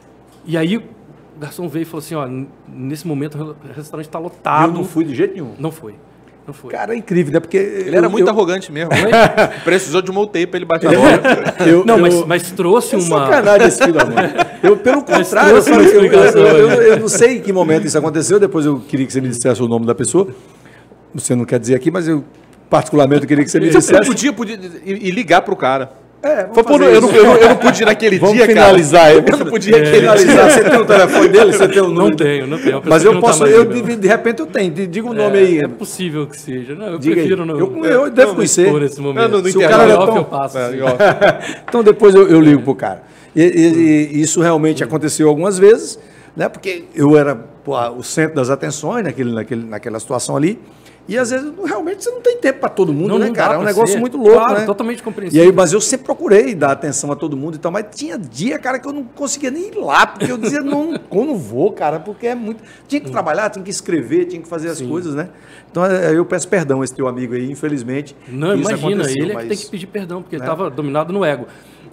E aí o garçom veio e falou assim, ó, nesse momento o restaurante está lotado. Eu não fui de jeito nenhum. Não foi. Não foi. Cara, é incrível, né? Porque ele eu, era muito eu... arrogante mesmo. Precisou de uma U T I para ele bater a bola. eu, não, eu... Mas, mas trouxe é uma... sacanagem esse filho da mãe. Eu, pelo contrário, eu, eu, eu, eu, eu não sei em que momento isso aconteceu, depois eu queria que você me dissesse o nome da pessoa. Você não quer dizer aqui, mas eu particularmente eu queria que você me dissesse. Você podia, podia ir ligar pro cara. É, Foi por, eu, não, eu, não, eu não pude ir naquele vamos dia, finalizar, cara. Eu, eu não podia é, finalizar. Você tem o telefone dele? Você tem o nome? Não tenho, não tenho. Mas eu posso, tá eu, de, de repente eu tenho. Diga o nome é, aí. É possível que seja. Não, eu Diga prefiro aí. não. Eu, eu devo não conhecer. Nesse momento. Não, não, Se o cara é tão... eu passo. É, então depois eu, eu ligo pro cara. E, e, e isso realmente aconteceu algumas vezes, né? Porque eu era pô, o centro das atenções naquele, naquele, naquela situação ali. E às vezes realmente você não tem tempo para todo mundo, não, né, não cara? É um negócio ser. muito louco, claro, né? Totalmente compreensível. E aí, mas eu sempre procurei dar atenção a todo mundo e tal, mas tinha dia, cara, que eu não conseguia nem ir lá, porque eu dizia, não, eu não vou, cara, porque é muito... Tinha que trabalhar, tinha que escrever, tinha que fazer as Sim. coisas, né? Então eu peço perdão a esse teu amigo aí, infelizmente. Não, imagina, ele é que tem que pedir perdão, porque né? ele estava dominado no ego.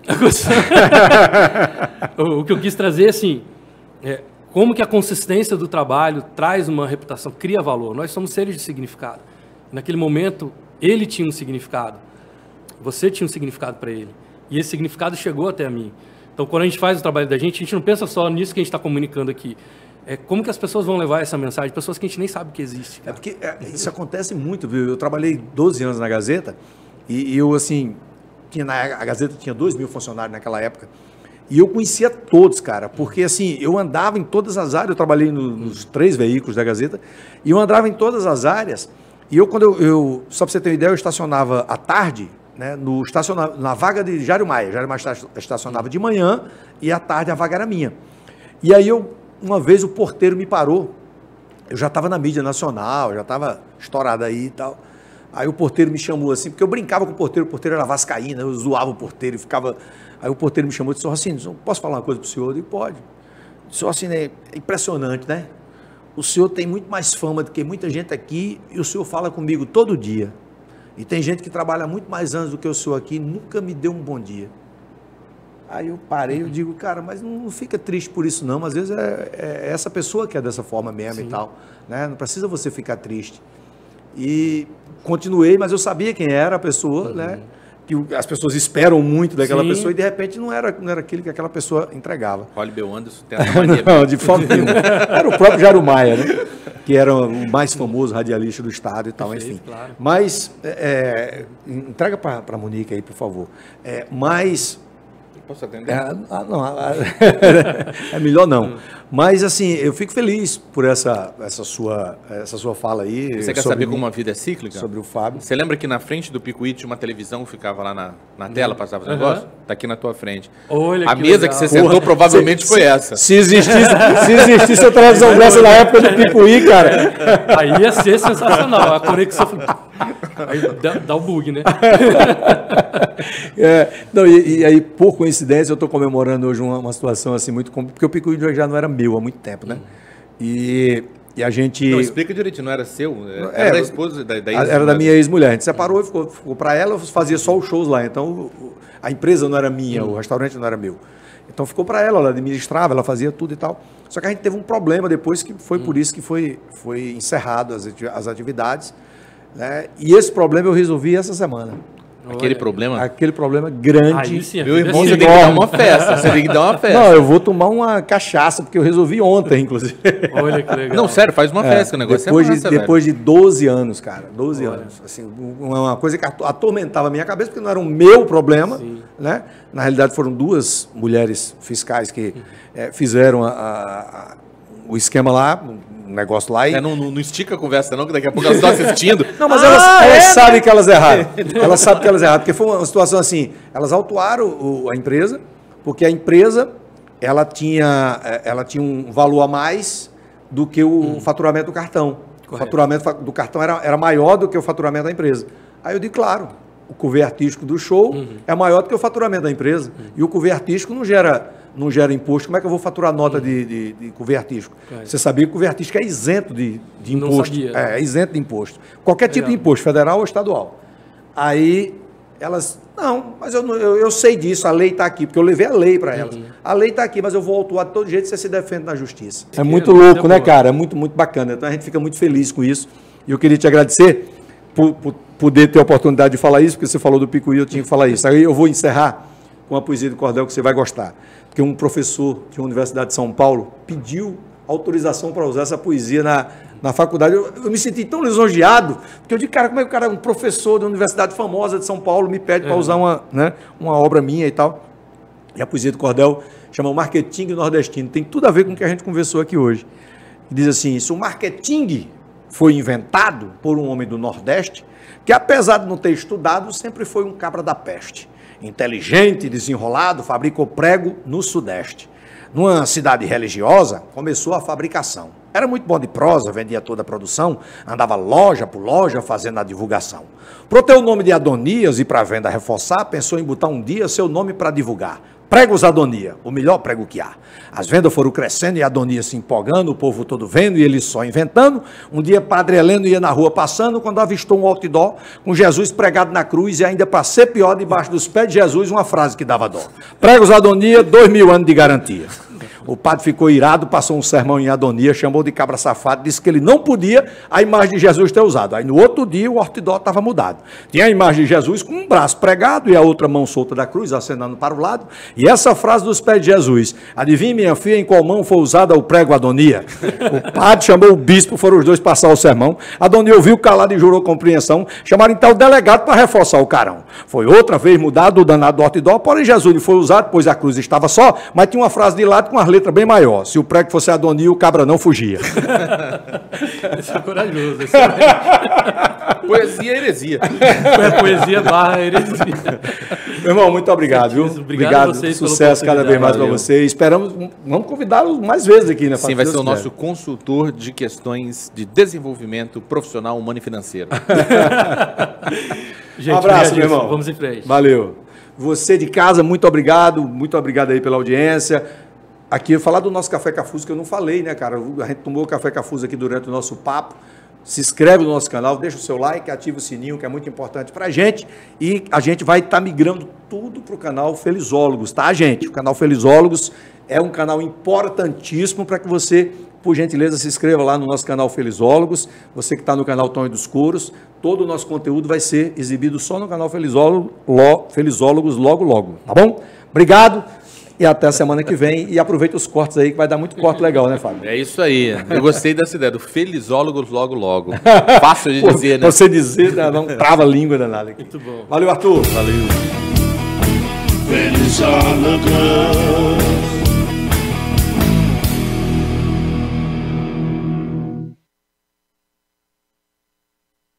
O que eu quis trazer, assim, é como que a consistência do trabalho traz uma reputação, cria valor. Nós somos seres de significado. Naquele momento, ele tinha um significado. Você tinha um significado para ele. E esse significado chegou até a mim. Então, quando a gente faz o trabalho da gente, a gente não pensa só nisso que a gente está comunicando aqui. É como que as pessoas vão levar essa mensagem? Pessoas que a gente nem sabe que existe. Cara. É porque é, isso acontece muito, viu? Eu trabalhei doze anos na Gazeta e, e eu, assim, tinha na, a Gazeta tinha dois mil funcionários naquela época. E eu conhecia todos, cara, porque assim, eu andava em todas as áreas, eu trabalhei no, nos três veículos da Gazeta, e eu andava em todas as áreas. E eu, quando eu, eu só para você ter uma ideia, eu estacionava à tarde, né, no estaciona, na vaga de Jário Maia. Jário Maia estacionava de manhã e à tarde a vaga era minha. E aí, eu, uma vez, o porteiro me parou. Eu já estava na mídia nacional, já estava estourado aí e tal. Aí o porteiro me chamou assim, porque eu brincava com o porteiro, o porteiro era vascaíno, eu zoava o porteiro e ficava... Aí o porteiro me chamou e disse, Rossini, posso falar uma coisa pro senhor? Eu disse, pode. Disse, Rossini, é impressionante, né? O senhor tem muito mais fama do que muita gente aqui e o senhor fala comigo todo dia. E tem gente que trabalha muito mais anos do que o senhor aqui e nunca me deu um bom dia. Aí eu parei, eu digo, cara, mas não fica triste por isso não, às vezes é, é essa pessoa que é dessa forma mesmo. Sim. E tal, né? Não precisa você ficar triste. E continuei, mas eu sabia quem era a pessoa, uhum. né? Que as pessoas esperam muito daquela Sim. pessoa e de repente não era, não era aquilo que aquela pessoa entregava. Holly Bel Anderson tem essa mania. Não, de forma nenhuma. Era o próprio Jairo Maia, né? Que era o mais famoso radialista do estado e tal, Perfeito, enfim. Claro. Mas, é, entrega para a Monique aí, por favor. É, mas... Posso atender? É, não, é melhor não. Mas, assim, eu fico feliz por essa, essa, sua, essa sua fala aí. Você quer saber mim, como a vida é cíclica? Sobre o Fábio. Você lembra que na frente do Picuí tinha uma televisão que ficava lá na, na tela, passava o uhum. negócio? Tá aqui na tua frente. Olha a que mesa legal. que você sentou Porra, provavelmente se, foi se, essa. Se existisse, se existisse a televisão dessa na época do Picuí, cara. Aí ia ser sensacional. A conexão... Aí dá, dá o bug, né? é, não, e, e aí, por coincidência, eu estou comemorando hoje uma, uma situação assim muito... Porque o Picuí já não era meu há muito tempo, né? E, e a gente... Não, explica direitinho, não era seu? Era é, da esposa, da, da ex-mulher. Era da minha ex-mulher. A gente separou e ficou, ficou para ela, fazia só os shows lá. Então, a empresa não era minha, hum. o restaurante não era meu. Então, ficou para ela, ela administrava, ela fazia tudo e tal. Só que a gente teve um problema depois, que foi hum. por isso que foi, foi encerrado as, as atividades. Né? E esse problema eu resolvi essa semana. Aquele Olha, problema? Aquele problema grande. Aí, sim, meu irmão, você tem que dar uma festa. Você tem que dar uma festa. Não, eu vou tomar uma cachaça, porque eu resolvi ontem, inclusive. Olha que legal. Não, sério, faz uma festa, é, o negócio depois é massa, de, Depois velho. de doze anos, cara. doze Olha. anos. Assim, uma coisa que atormentava a minha cabeça, porque não era o meu problema. Né? Na realidade, foram duas mulheres fiscais que é, fizeram a, a, a, o esquema lá, um negócio lá e... É, não, não, não estica a conversa não, que daqui a pouco elas estão assistindo. Não, mas ah, elas, elas é, sabem que elas erraram. Elas sabem que elas erraram, porque foi uma situação assim, elas autuaram o, a empresa, porque a empresa, ela tinha, ela tinha um valor a mais do que o hum. faturamento do cartão. Correto. O faturamento do cartão era, era maior do que o faturamento da empresa. Aí eu digo, claro, o couvê artístico do show uhum. é maior do que o faturamento da empresa. Uhum. E o couvê artístico não gera... não gera imposto, como é que eu vou faturar nota uhum. de, de, de couvê artístico? É. Você sabia que o couvê artístico é isento de, de imposto? Não sabia, é, é isento de imposto. Qualquer tipo Legal. de imposto, federal ou estadual. Aí elas, não, mas eu, eu, eu sei disso, a lei está aqui, porque eu levei a lei para elas. Uhum. A lei está aqui, mas eu vou autuar de todo jeito, você se defende na justiça. É muito louco, né, cara? É muito, muito bacana. Então a gente fica muito feliz com isso. E eu queria te agradecer por, por poder ter a oportunidade de falar isso, porque você falou do Picuí, eu tinha que falar isso. Aí eu vou encerrar com a poesia do cordel que você vai gostar. Porque um professor de uma Universidade de São Paulo pediu autorização para usar essa poesia na, na faculdade. Eu, eu me senti tão lisonjeado, porque eu digo, cara, como é que o cara, um professor de uma universidade famosa de São Paulo, me pede para usar uma, né, uma obra minha e tal. E a poesia do cordel chama o Marketing Nordestino. Tem tudo a ver com o que a gente conversou aqui hoje. E diz assim, se o marketing foi inventado por um homem do Nordeste, que apesar de não ter estudado, sempre foi um cabra da peste. Inteligente, desenrolado, fabricou prego no Sudeste. Numa cidade religiosa, começou a fabricação. Era muito bom de prosa, vendia toda a produção, andava loja por loja fazendo a divulgação. Pro ter o nome de Adonias e para venda reforçar, pensou em botar um dia seu nome para divulgar. Pregos Adonia, o melhor prego que há. As vendas foram crescendo e Adonia se empolgando, o povo todo vendo e ele só inventando. Um dia Padre Heleno ia na rua passando, quando avistou um outdoor com Jesus pregado na cruz e ainda para ser pior, debaixo dos pés de Jesus, uma frase que dava dó. Pregos Adonia, dois mil anos de garantia. O padre ficou irado, passou um sermão em Adonia, chamou de cabra safado, disse que ele não podia a imagem de Jesus ter usado. Aí no outro dia o outdoor estava mudado. Tinha a imagem de Jesus com um braço pregado e a outra mão solta da cruz, acenando para o lado. E essa frase dos pés de Jesus, adivinhe minha filha em qual mão foi usada o prego Adonia? O padre chamou o bispo, foram os dois passar o sermão. Adonia ouviu calado e jurou compreensão. Chamaram então o delegado para reforçar o carão. Foi outra vez mudado o danado do outdoor, porém Jesus foi usado, pois a cruz estava só, mas tinha uma frase de lado com as letra bem maior. Se o prego fosse Adonia, o cabra não fugia. Esse é corajoso. Esse é... Poesia e heresia. É poesia barra heresia. Meu irmão, muito obrigado, viu? Obrigado a vocês pela Sucesso cada vez mais para Valeu. você. Esperamos, vamos convidá-lo mais vezes aqui, né? Sim, vai ser o Deus nosso quiser. consultor de questões de desenvolvimento profissional, humano e financeiro. Gente, Um abraço, obrigadíssimo. meu irmão. Vamos em frente. Valeu. Você de casa, muito obrigado. Muito obrigado aí pela audiência. Aqui, eu falar do nosso Café Cafuso, que eu não falei, né, cara? A gente tomou o Café Cafuso aqui durante o nosso papo. Se inscreve no nosso canal, deixa o seu like, ativa o sininho, que é muito importante pra gente. E a gente vai estar migrando tudo pro canal Felizólogos, tá, gente? O canal Felizólogos é um canal importantíssimo para que você, por gentileza, se inscreva lá no nosso canal Felizólogos. Você que está no canal Tonho dos Couros, todo o nosso conteúdo vai ser exibido só no canal Felizólogo, lo, Felizólogos logo, logo, tá bom? Obrigado e até a semana que vem. E aproveita os cortes aí, que vai dar muito corte legal, né, Fábio? É isso aí. Eu gostei dessa ideia do Felizólogos logo, logo. Fácil de Pô, dizer, né? Você dizer, né, não trava a língua danada aqui. Muito bom. Valeu, Arthur. Valeu. Felizólogo.